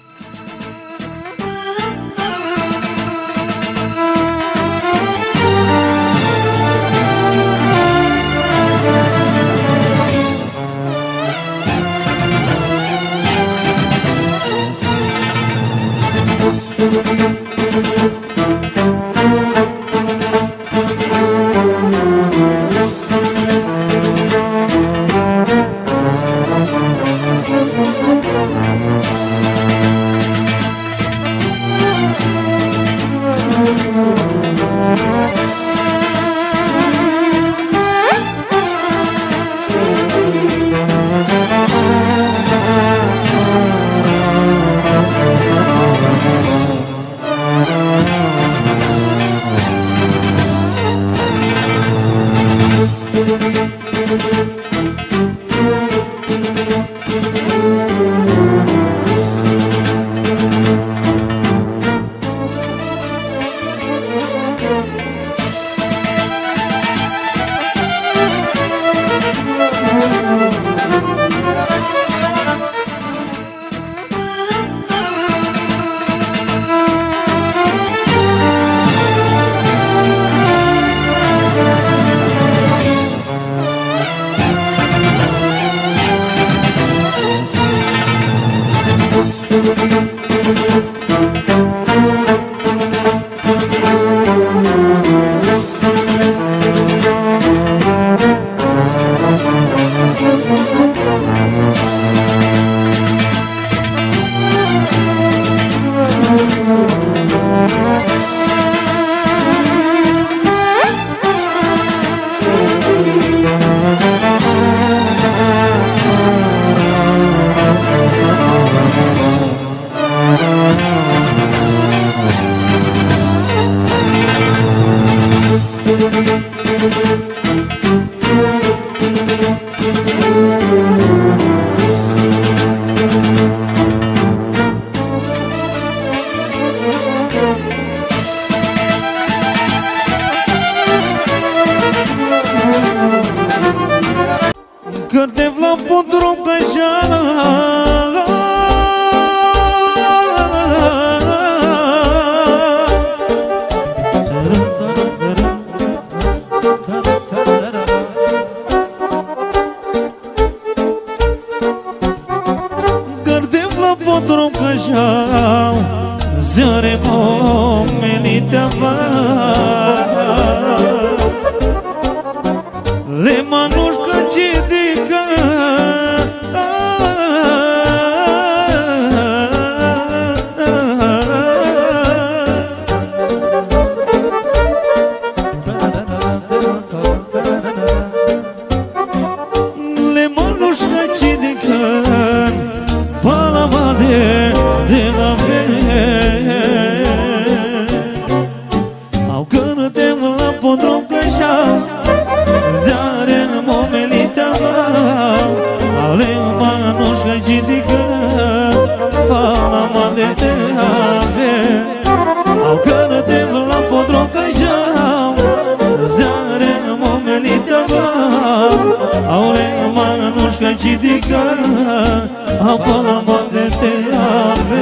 Aule manușca cidică, apa la mare te ave.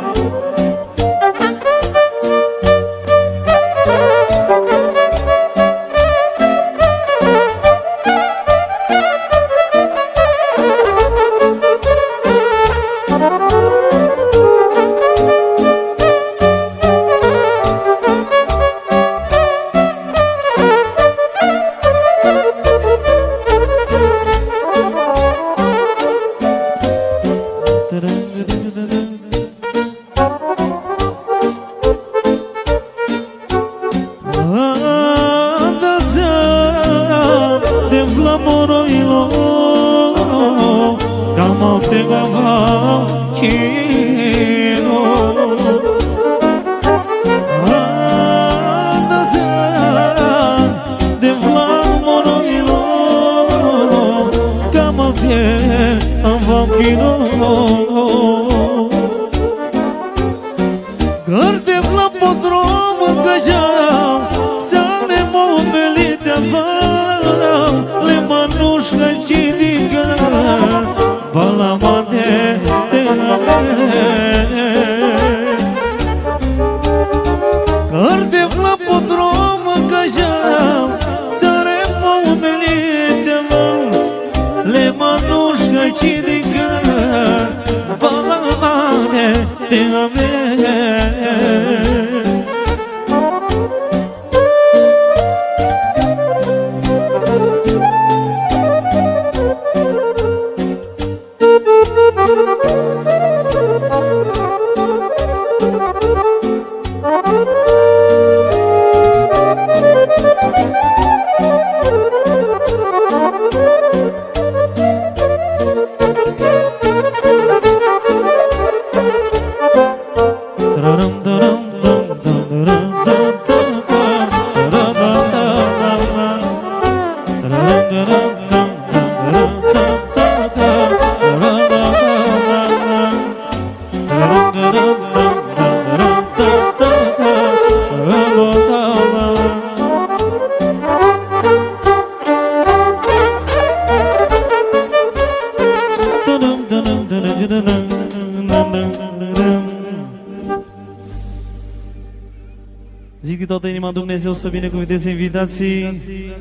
Zic de toată inima, Dumnezeu să binecuvânteze invitații,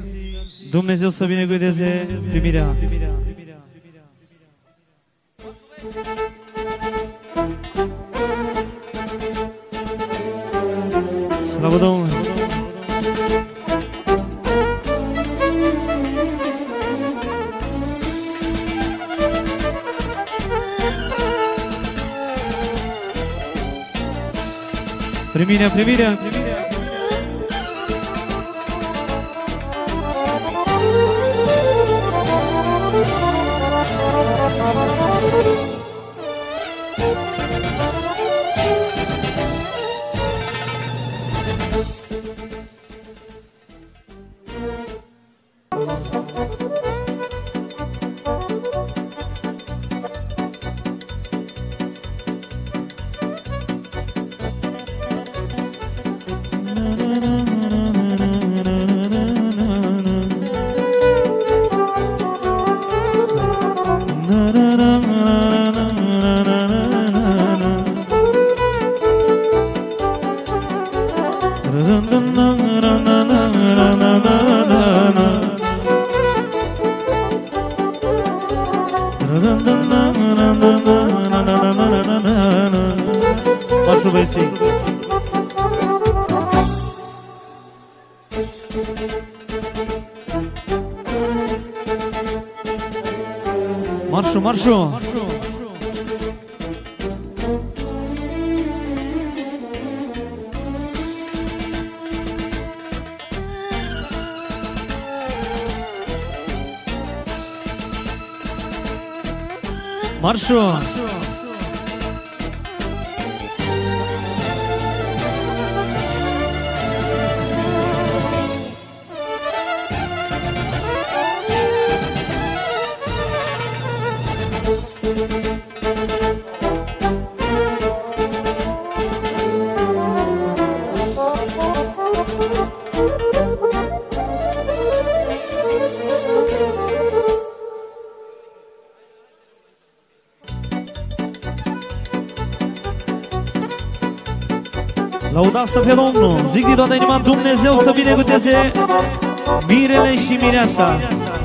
Dumnezeu să binecuvânteze primirea. Slavă Domnului! Primirea, primirea! Marșu, marșu! Marșu! Lăudați să fie Domnul. Zic din toată inima, Dumnezeu să binecuvânteze mirele și mireasa.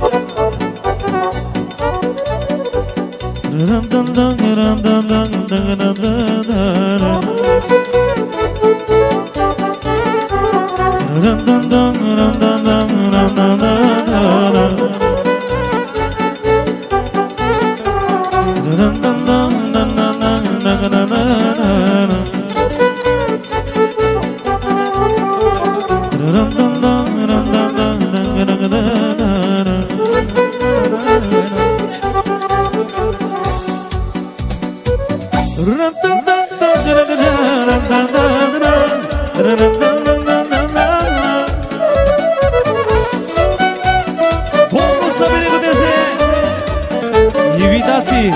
Domnul să binecuvânteze invitații.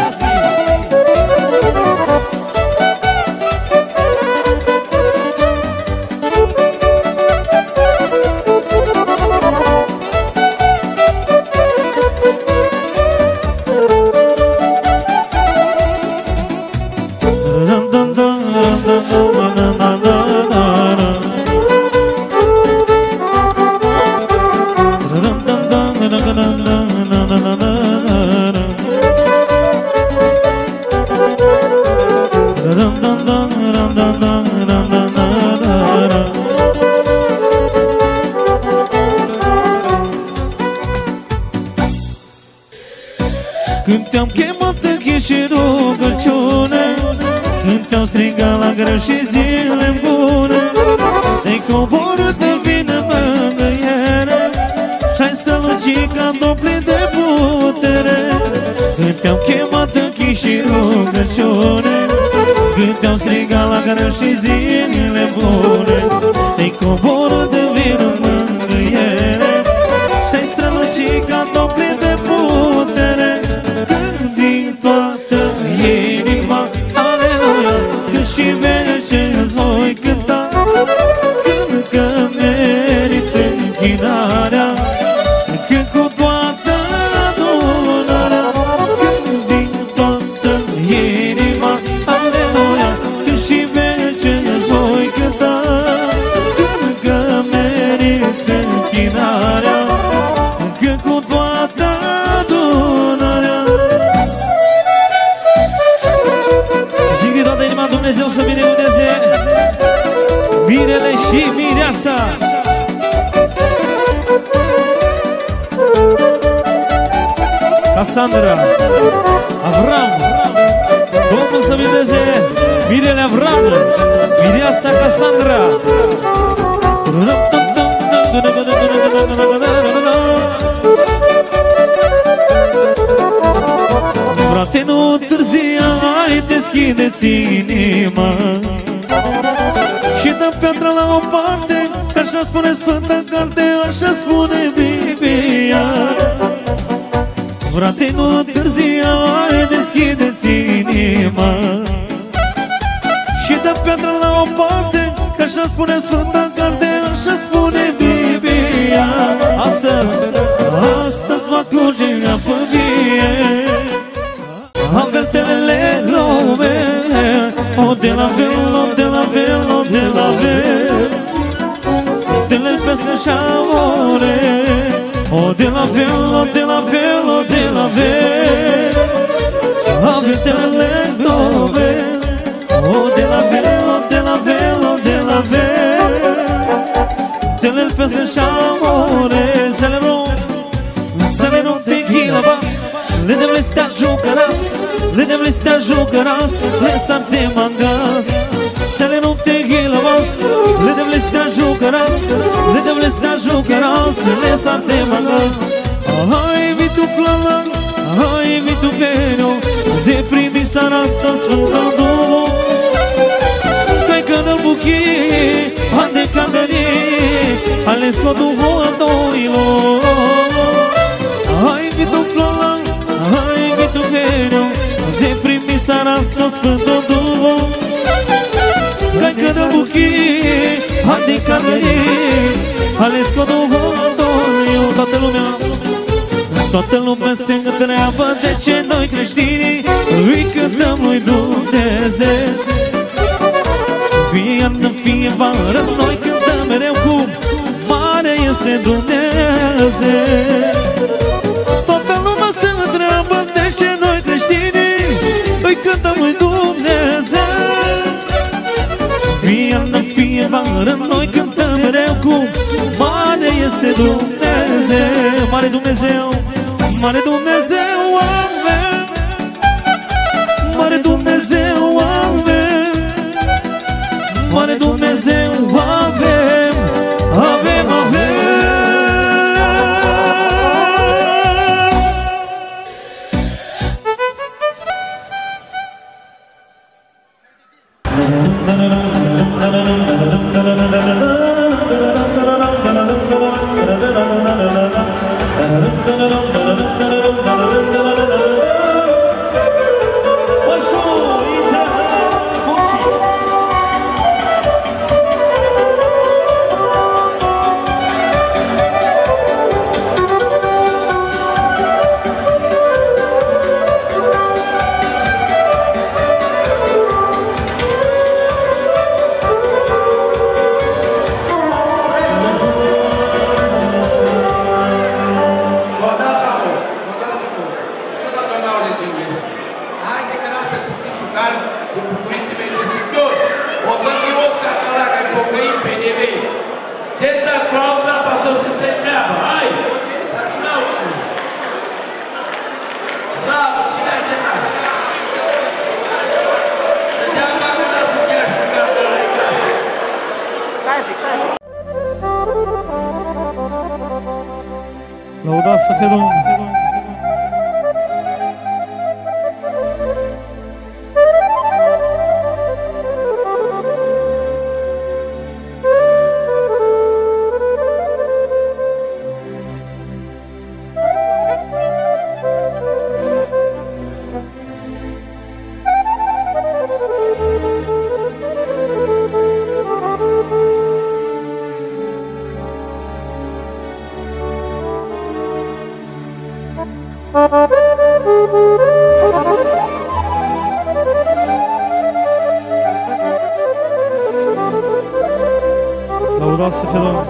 Când te-am chemat în chin și rugăciune, când te-am strigat la greu și zile bune, te-ai coborât de vină mângâiere și-ai strălucit ca dom plin de putere. Când te-am chemat în chin și rugăciune, când te-am strigat la greu și zile bune, te-ai coborât de vină mângâiere și-ai strălucit ca dom plin de putere. Din toată inima, aleluia, că și merge îți voi cânta, când că meriți închinarea, că cu toată adunarea. Când din toată inima, aleluia, că și merge îți voi cânta, când că meriți închinarea, că cu toată adunarea. Dumnezeu să binecuvânteze mirele și mireasa. Casandra, Avram, Domnul să binecuvânteze mirele Avram, mireasa Casandra. Frate, nu târzia, hai, deschide-ți inima și dă piatra la o parte, că așa spune Sfânta Carte, așa spune Biblia. Frate, nu târzia, hai, deschide-ți inima și dă piatra la o parte, că așa spune Sfânta Carte, așa spune Biblia. Astăzi va curge apă vie, avertelele lume, o de la vel, o de la vel, o de la vel, de le pescă și amore, o de la vel, o de la vel, o de la vel, avertelele lume, o de la vel, o de la vel, o de la vel, de le pescă și amore. Să le rog de ghila bas, le dăm lestea jucăras, le dăm lestea jucăras, le star de mangas. Să le rog de ghila bas, le dăm lestea jucăras, le dăm lestea jucăras, le star de mangas. Hai vitu plala, hai vitu vero, de primi seara să sfântă Domnul. Cai că n-l buchi, ande camerie, ales cu duhoatoilor. Hai vitu plala, hai vitu vero, de primi seara să sfântă Domnul. Cai că n-l buchi, ande camerie, ales cu duhoatoilor. Toată lumea se întreabă de ce noi creștinii îi cântăm lui Dumnezeu. Fie iarnă, fie vară, noi cântăm mereu cum mare este Dumnezeu. Toată lumea se întreabă de ce noi creștinii îi cântăm lui Dumnezeu. Fie iarnă, fie vară, noi cântăm mereu cum mare este Dumnezeu. Mare Dumnezeu, mare Dumnezeu avem, mare Dumnezeu avem, mare Dumnezeu avem, avem, avem. Lăudați să fie Domnul! Lăudați să fie Domnul!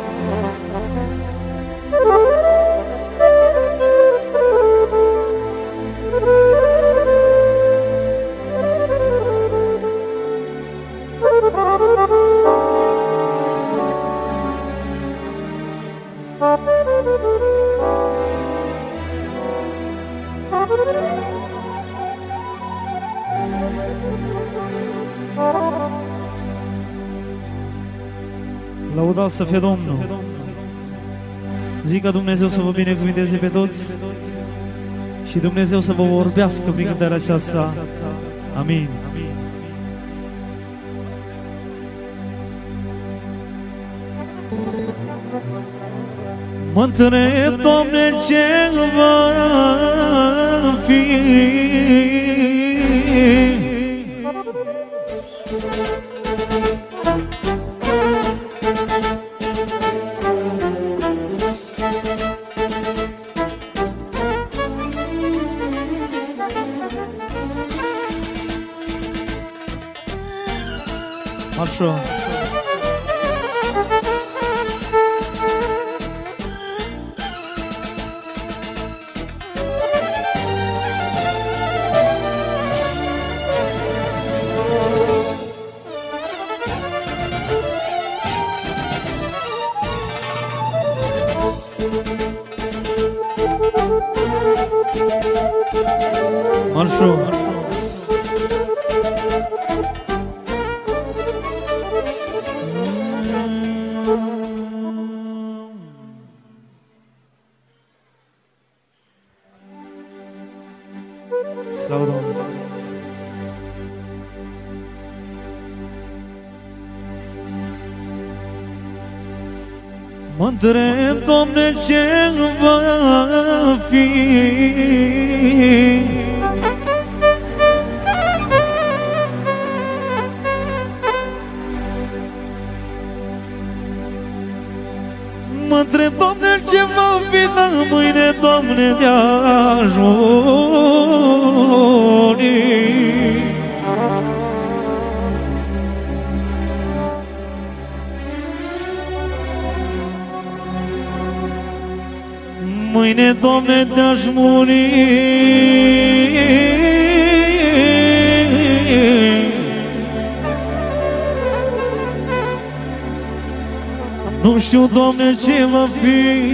Lăudați să fie Domnul! Zic ca Dumnezeu să vă binecuvinteze pe toți și Dumnezeu să vă vorbească prin cântarea aceasta. Amin. Mă întreb, Doamne, ce va fi. Așa. Marșul. Slavă Domnului! Mă întreb, Doamne, ce va fi. Mă întreb, Doamne, ce va fi la mâine, Doamne, de ajuni. Mâine, Doamne, de-aș muri, nu știu, Doamne, ce va fi.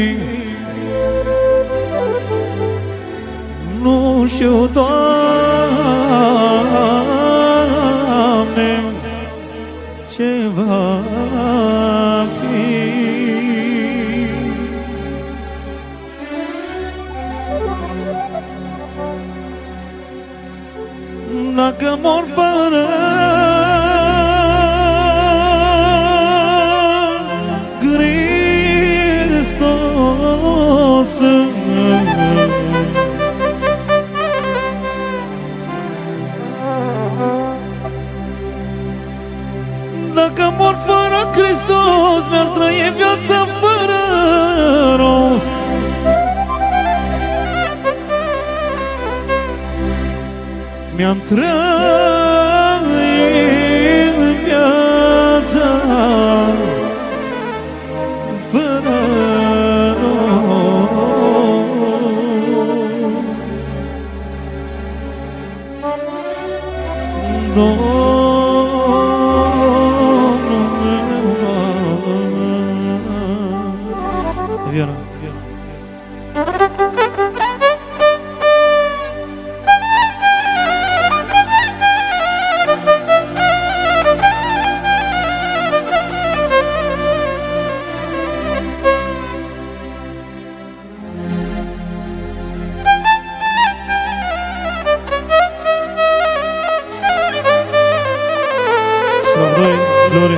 Nu știu, Doamne, ce va fi. Dacă mor fără Hristos, dacă mor fără Hristos, mi-ar trăi viața fără rost. Mi-am trăit viața fără rost. Domnul meu, Viana. Gloria.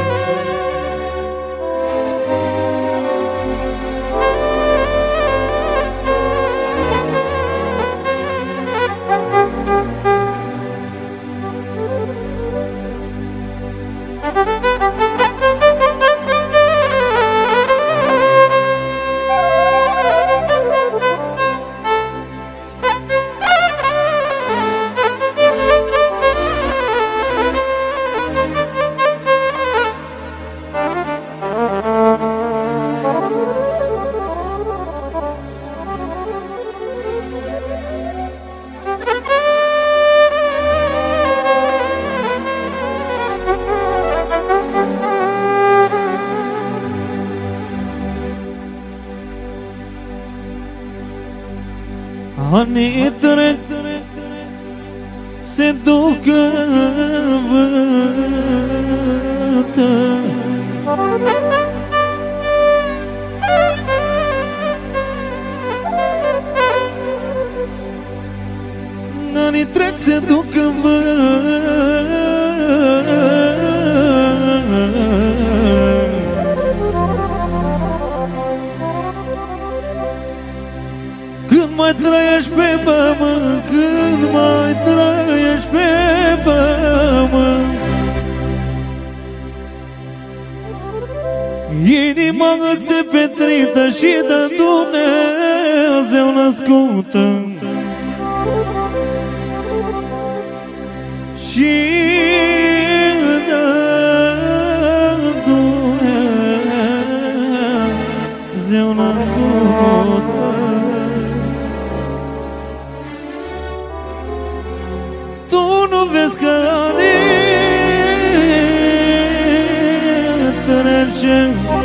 Anii trec, se duc în vânt, anii trec, se duc în vânt. Când mai trăiești pe pământ, când mai trăiești pe pământ, inima îți e petrită și de Dumnezeu născută. Și de Dumnezeu născută. Vezi că anii trece,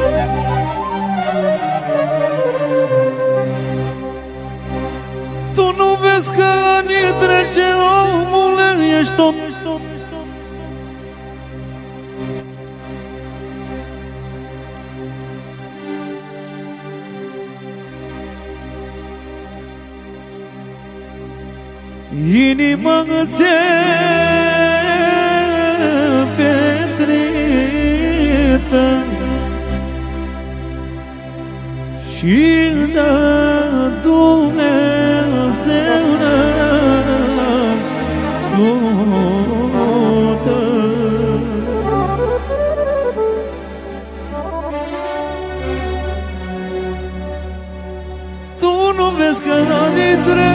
tu nu vezi că anii trece, omule, ești tot. Inima îți e petrită și de Dumnezeu născută. Tu nu vezi că anii trece,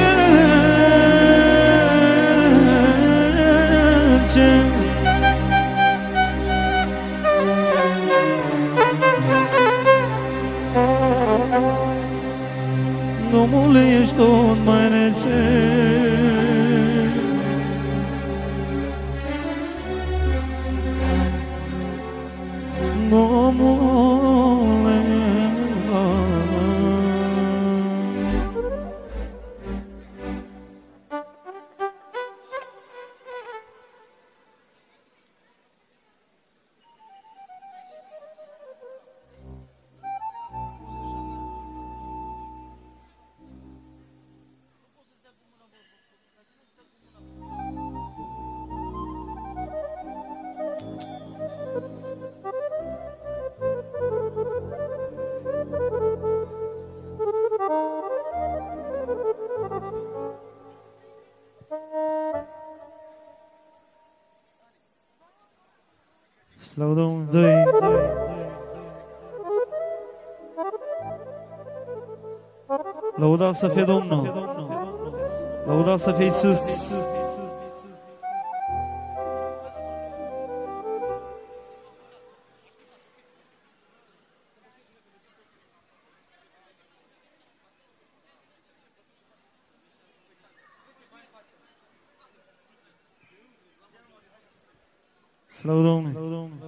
tot mai rece. Omule, slavă Domnului, dă-i. Lăudați să fie Domnul, lăudați să fie Iisus. Slavă Domnului.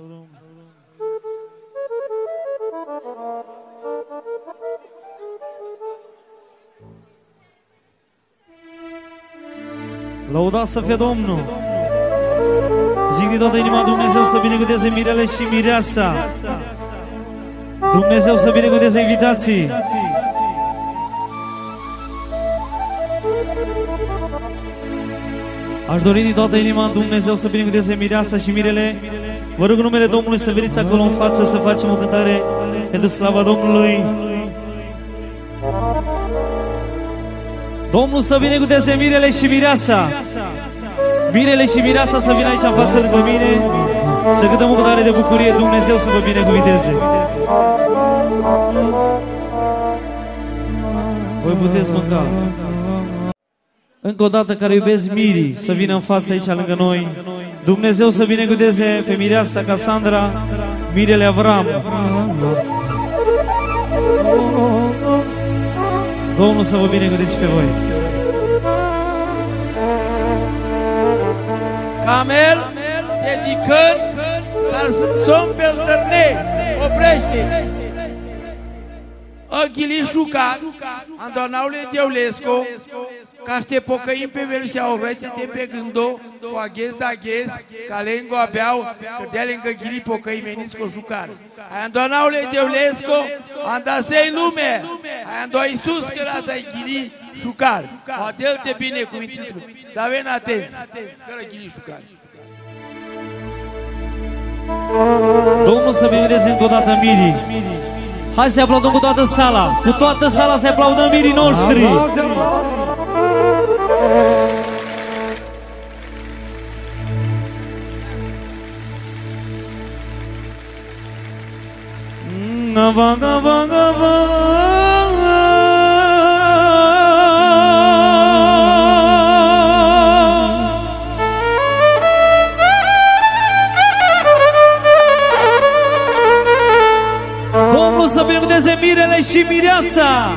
Lăudați să fie Domnul. Zic din toată inima, Dumnezeu să binecuvânteze mirele și mireasa. Dumnezeu să binecuvânteze invitații. Aș dori din toată inima Dumnezeu să binecuvânteze mireasa și mirele. Vă rog în numele Domnului să veniți acolo în față să facem o cântare pentru slava Domnului. Domnul să binecuvânteze mirele și mireasa. Mirele și mireasa să vină aici în față lângă mine, să cântăm o cântare de bucurie. Dumnezeu să vă binecuvânteze. Voi puteți mânca. Încă o dată, care iubesc mirii, să vină în față aici lângă noi. Dumnezeu să binecuvânteze pe mireasa Casandra, mirele Avram. Domnul să vă binecuvânteze și pe voi. Camel, dedicând să-l somn pe târnei, oprește. Aghilișuca, Andonaule Deulescu, ca să te pocăim pe Velșea Orăște-te pe gândo, cu aghez de aghez, ca lengo abeau, că de-a lângă ghili pocăim veniți cu o jucare. Andonaule Deulescu, andasei lume, ando Iisus că ăsta-i ghili jucare. Adel-te bine cuvintitul, dar ven atenți, că-l ghili jucare. Domnul să binecuvânteze încă o dată mirii. Hai să aplaudăm cu toată sala. Cu toată sala să aplaudăm mirii noștri. Domnul să binecuvânteze mirele și mireasa.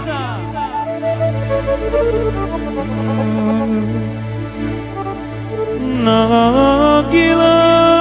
Nagila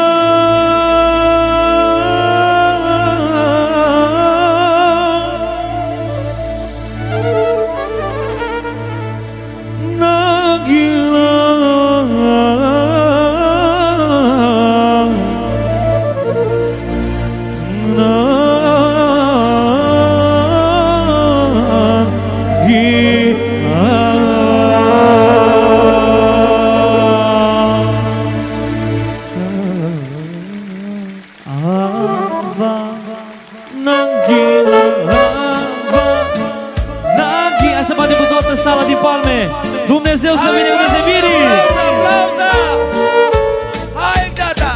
Dumnezeu să binecuvânteze mirii! Aplauda! Hai, tata!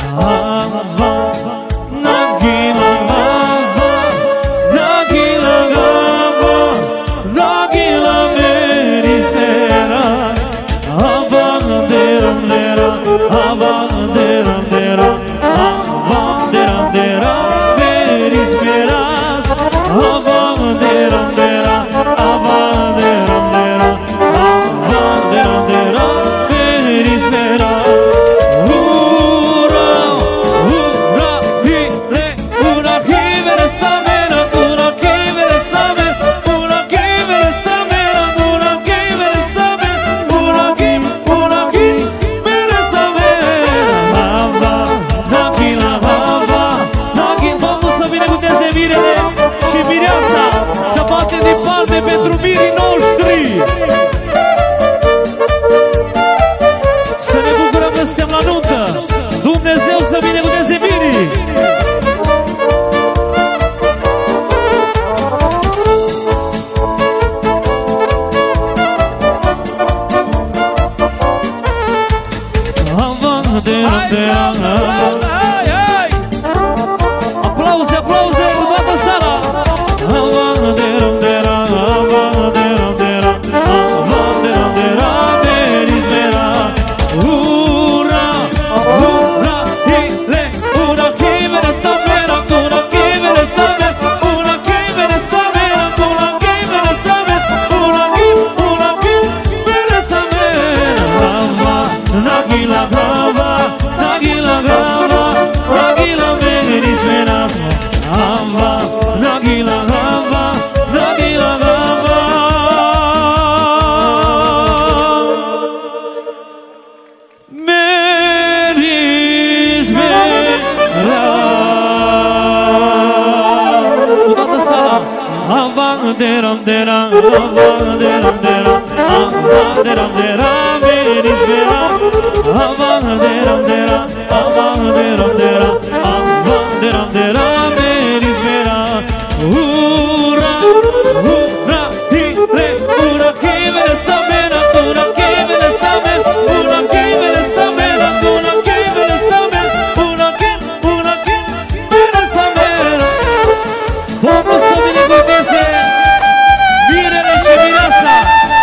deram, deram, deram, deram, deram, veniți verați, deram, deram, deram, deram, deram, deram, veniți verați. Ura, ura, hile, ura, chivele sa mera, ura, chivele sa mera, ura, chivele sa mera, ura, chivele sa mera, ura, chivele sa mera. Domnul să binecuvânteze mirele și mireasa.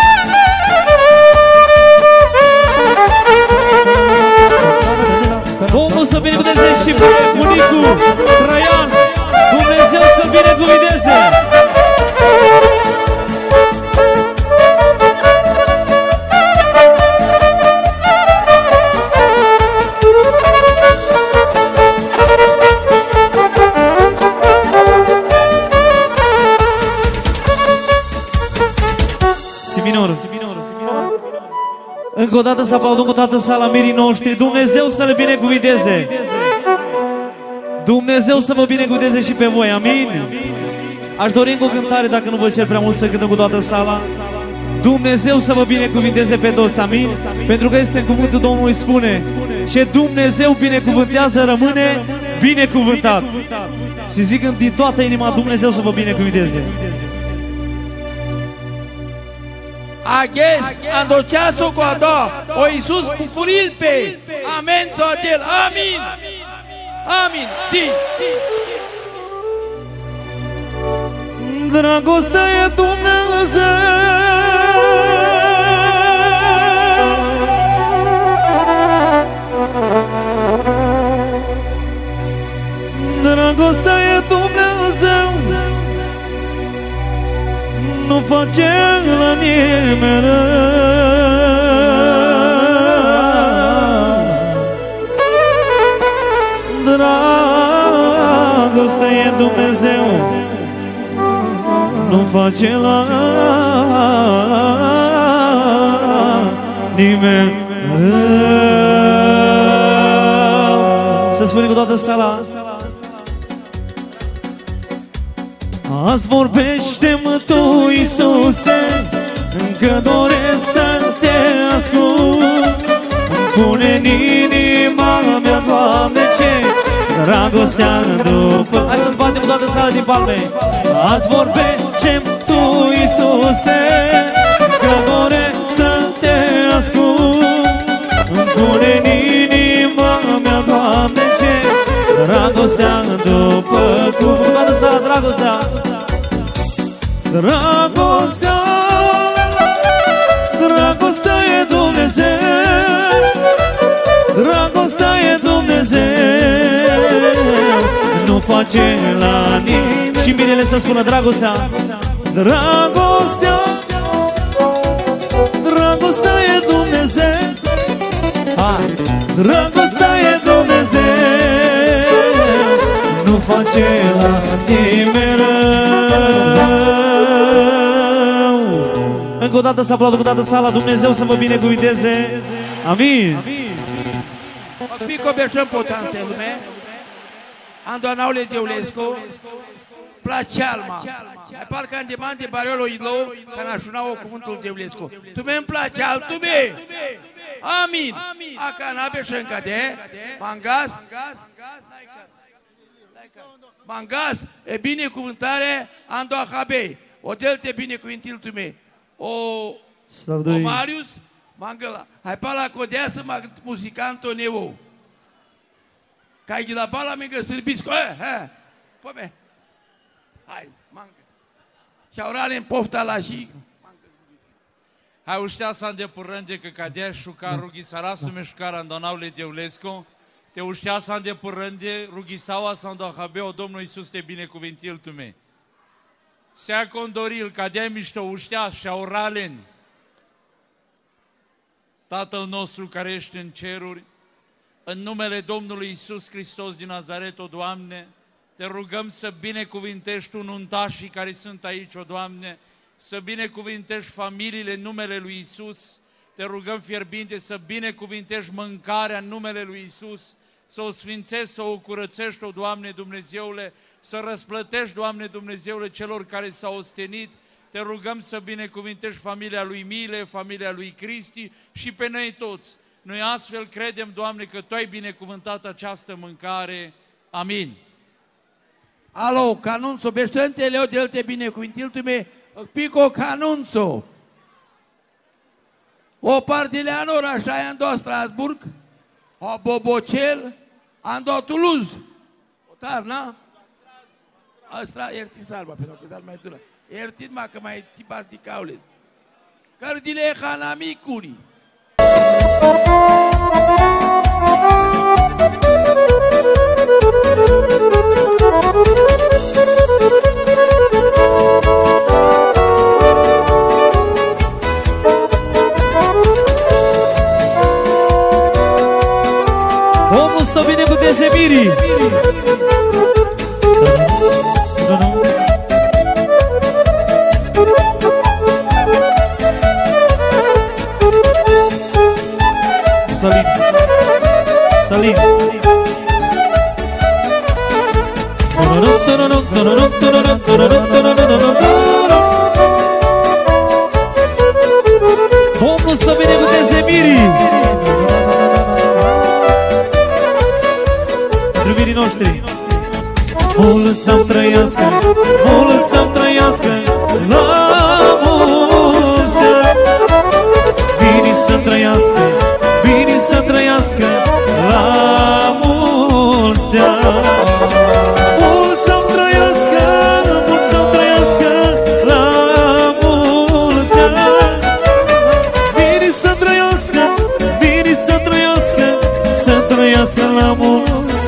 Domnul să binecuvânteze și pe bunicul Traian. Dumnezeu să binecuvânteze. Încă o dată să aplaudăm cu toată sala mirii noștri. Dumnezeu să le binecuvânteze. Dumnezeu să vă binecuvânteze și pe voi, amin. Aș dori încă o cântare, dacă nu vă cer prea mult, să cântăm cu toată sala. Dumnezeu să vă binecuvânteze pe toți, amin. Pentru că este în cuvântul Domnului, spune: ce Dumnezeu binecuvântează rămâne binecuvântat. Și zic din toată inima: Dumnezeu să vă binecuvânteze. Aghez, andoceasul cu a doua, o Iisus pufuril pe, amen, soatel, amin, amin, Dragostea e Dumnezeu, dragostea e Dumnezeu, nu face la nimeni dragostea e Dumnezeu, nu face la nimeni rău. Să spunem cu toată sala. Azi vorbește-mă tu, Iisuse, încă doresc să te ascult. Pune în inima mea, Doamne, ce dragostea după. Hai să-ți batem toată sala din palme. Azi vorbește-mă tu, Iisuse, încă doresc să te ascult. Pune în inima mea, Doamne, ce dragostea după cuvânt. Toată sala, dragostea. Dragostea, dragostea e Dumnezeu, dragostea e Dumnezeu, nu face la nimeni. Și mirele să spună dragostea. Dragostea, dragostea e Dumnezeu, dragostea e Dumnezeu, nu face la nimeni rău. Încă o dată să aplaudă cu toată sala. Dumnezeu să vă binecuvânteze. Amin. Pico Bertrand Potante lume, Andoanaule Deulescu, Placealma. Ai parcă în demand de Bariolo Ilo, că n-așuna o cuvântul Deulescu. Tu mi-mi place altul mie. Amin. Aca n-abe șâncade, Mangas. Mangas, e binecuvântare, Ando Ahabei. O del te binecuvintil tu mie. O Marius, Mangala. Hai pala codeasă muzicantul Neu. Cai de la bala mică sârbiți. Pome. Hai, manga. Și-aurare în pofta la și. Hai uștea să îndepurânde că cadea șucar rugi sarasume șucar Andoanaule Deulescu. Te uștea să îndepurânde rugisaua să îndohabeu Domnul Iisus te binecuvintil tu mei. Sea condoril, cadea mișto uștea și-auralen. Tatăl nostru care ești în ceruri, în numele Domnului Iisus Hristos din Nazaret, o Doamne, te rugăm să binecuvintești ununtașii care sunt aici, o Doamne, să binecuvintești familiile în numele lui Iisus, te rugăm fierbinte să binecuvintești mâncarea în numele lui Iisus, să o sfințești, să o curățești, o Doamne Dumnezeule, să răsplătești, Doamne Dumnezeule, celor care s-au ostenit, te rugăm să binecuvintești familia lui Mile, familia lui Cristi și pe noi toți. Noi astfel credem, Doamne, că Tu ai binecuvântat această mâncare. Amin. Alo, canunțo, beștăntele o del te binecuvintil tu me pico canunțo. O partileano așa e andò a Strasburg, o Bobocel, andò a Toulouse. O tar, na? Astra, erti salva, pentru că salva mai tună. Erti ma că mai ti particaules. Cărdile hanami cuni. Domnul să binecuvânteze Miri! Salim! Salim! Domnul să binecuvânteze Miri! Iubirii noștri, mulți să-mi trăiască, mulți să-mi trăiască, la mulți ani. Bine să trăiască, bine să trăiască, la mulți ani. Mulți să-mi trăiască, mulți să-mi trăiască, la mulți ani. Bine să trăiască, bine să trăiască, să trăiască la mulți.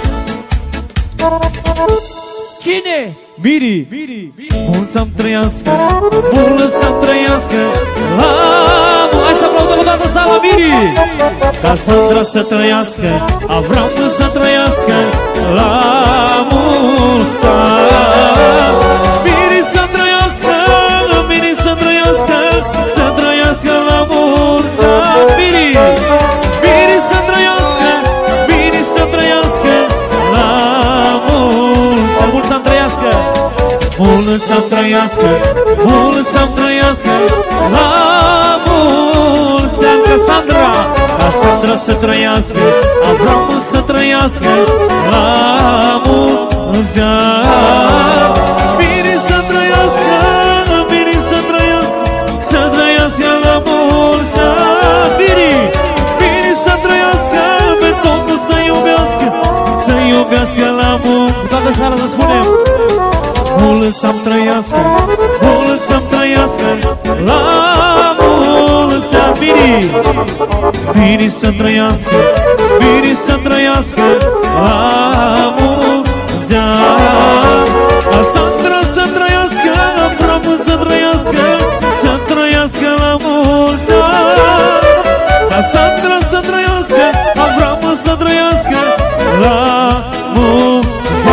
Cine? Miri! Mulți să-mi trăiască, mulți să-mi trăiască, la mulți. Hai să aplaudăm o dată sala Miri! Ca Sandra să trăiască, Avram să trăiască, la mulți ani. Miri să trăiască, Miri să trăiască, să trăiască la mulți ani. Miri! Miri să trăiască, Miri să trăiască, la mulți ani. Mulți să-mi trăiască, mulți să-mi trăiască, mulți să-mi trăiască, la mulți ani. Cassandra, Cassandra să trăiască, Avram să trăiască, la mulți ani. Miri să trăiască, Miri să trăiască, să trăiască la mulți ani. Miri, Miri să trăiască, pe Domnul să iubească, să iubească la mulți. Toată seara să spunem, mulți să-mi trăiască, mulți să-mi trăiască, la mulți ani. Miri, Miri să trăiască, Miri să trăiască, la mulți ani. Cassandra să trăiască, Avram să trăiască, să trăiască la mulți ani. Cassandra să trăiască, Avram să trăiască, la mulți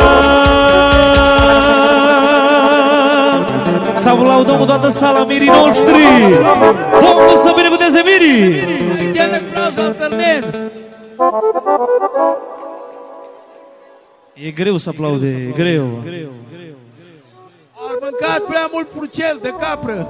ani. Să laudăm toată sala Mirii noștri! Domnul să binecuvânteze Mirii! Tiene aplauso al târnen. E greu să aplaude, e greu. Au mâncat prea mult purcel de capră.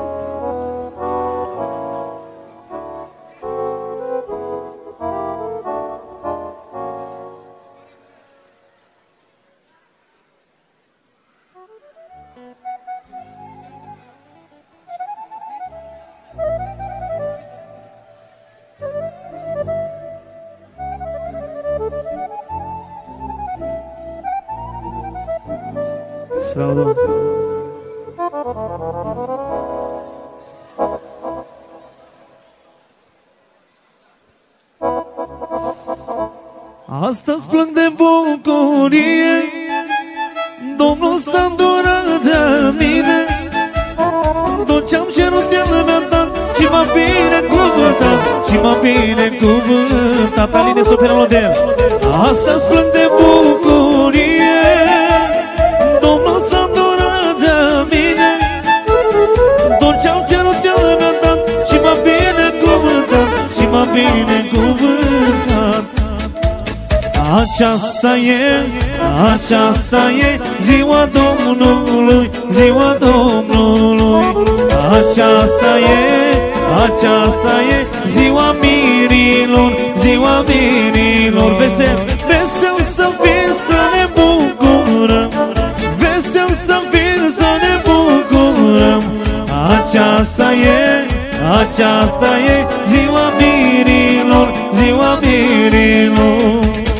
Slavă Domnului! Astăzi plâng de bucurie, Domnul s-a îndurat de mine. Tot ce-am cerut El mi-a dat și m-a binecuvântat, și m-a binecuvântat. Aline Soperelul de El. Astăzi plâng de bucurie, Domnul s-a îndurat de mine. Tot ce-am cerut El mi-a dat și m-a binecuvântat, și m-a binecuvântat. Aceasta e, Aceasta e ziua Domnului, ziua Domnului. Aceasta e ziua mirilor, ziua mirilor. Vesel, vesel să fim, să ne bucurăm, vesel să fim, să ne bucurăm. Aceasta e ziua mirilor, ziua mirilor.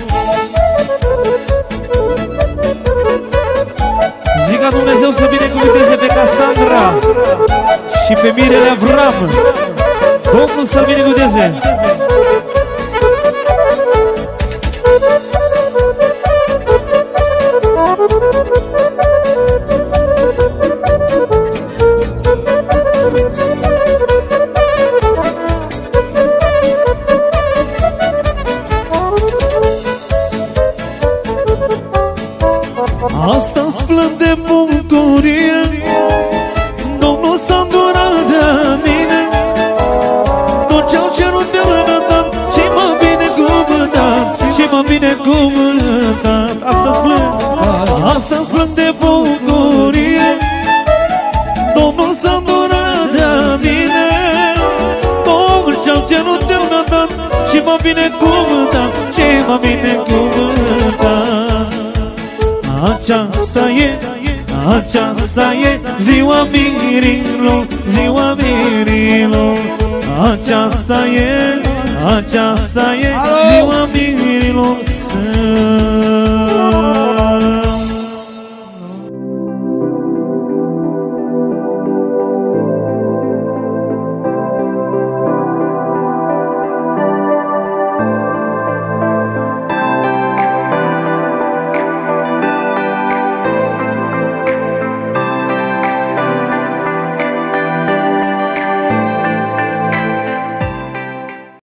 Zica Dumnezeu să binecuvânteze pe Casandra și pe Mirele Avram. Domnul să binecuvânteze. Asta-ți plâng de bucurie, Domnul s-a îndurat de mine. Tot ce-au cerut de la mea dat și m-a binecuvântat, și m-a binecuvântat. Asta-ți plâng, asta-ți plâng de bucurie, Domnul s-a îndurat de mine. Tot ce-au cerut de la mea dat și m-a binecuvântat, și m-a binecuvântat. Aceasta e ziua mirilor, ziua mirilor. Aceasta e ziua mirilor.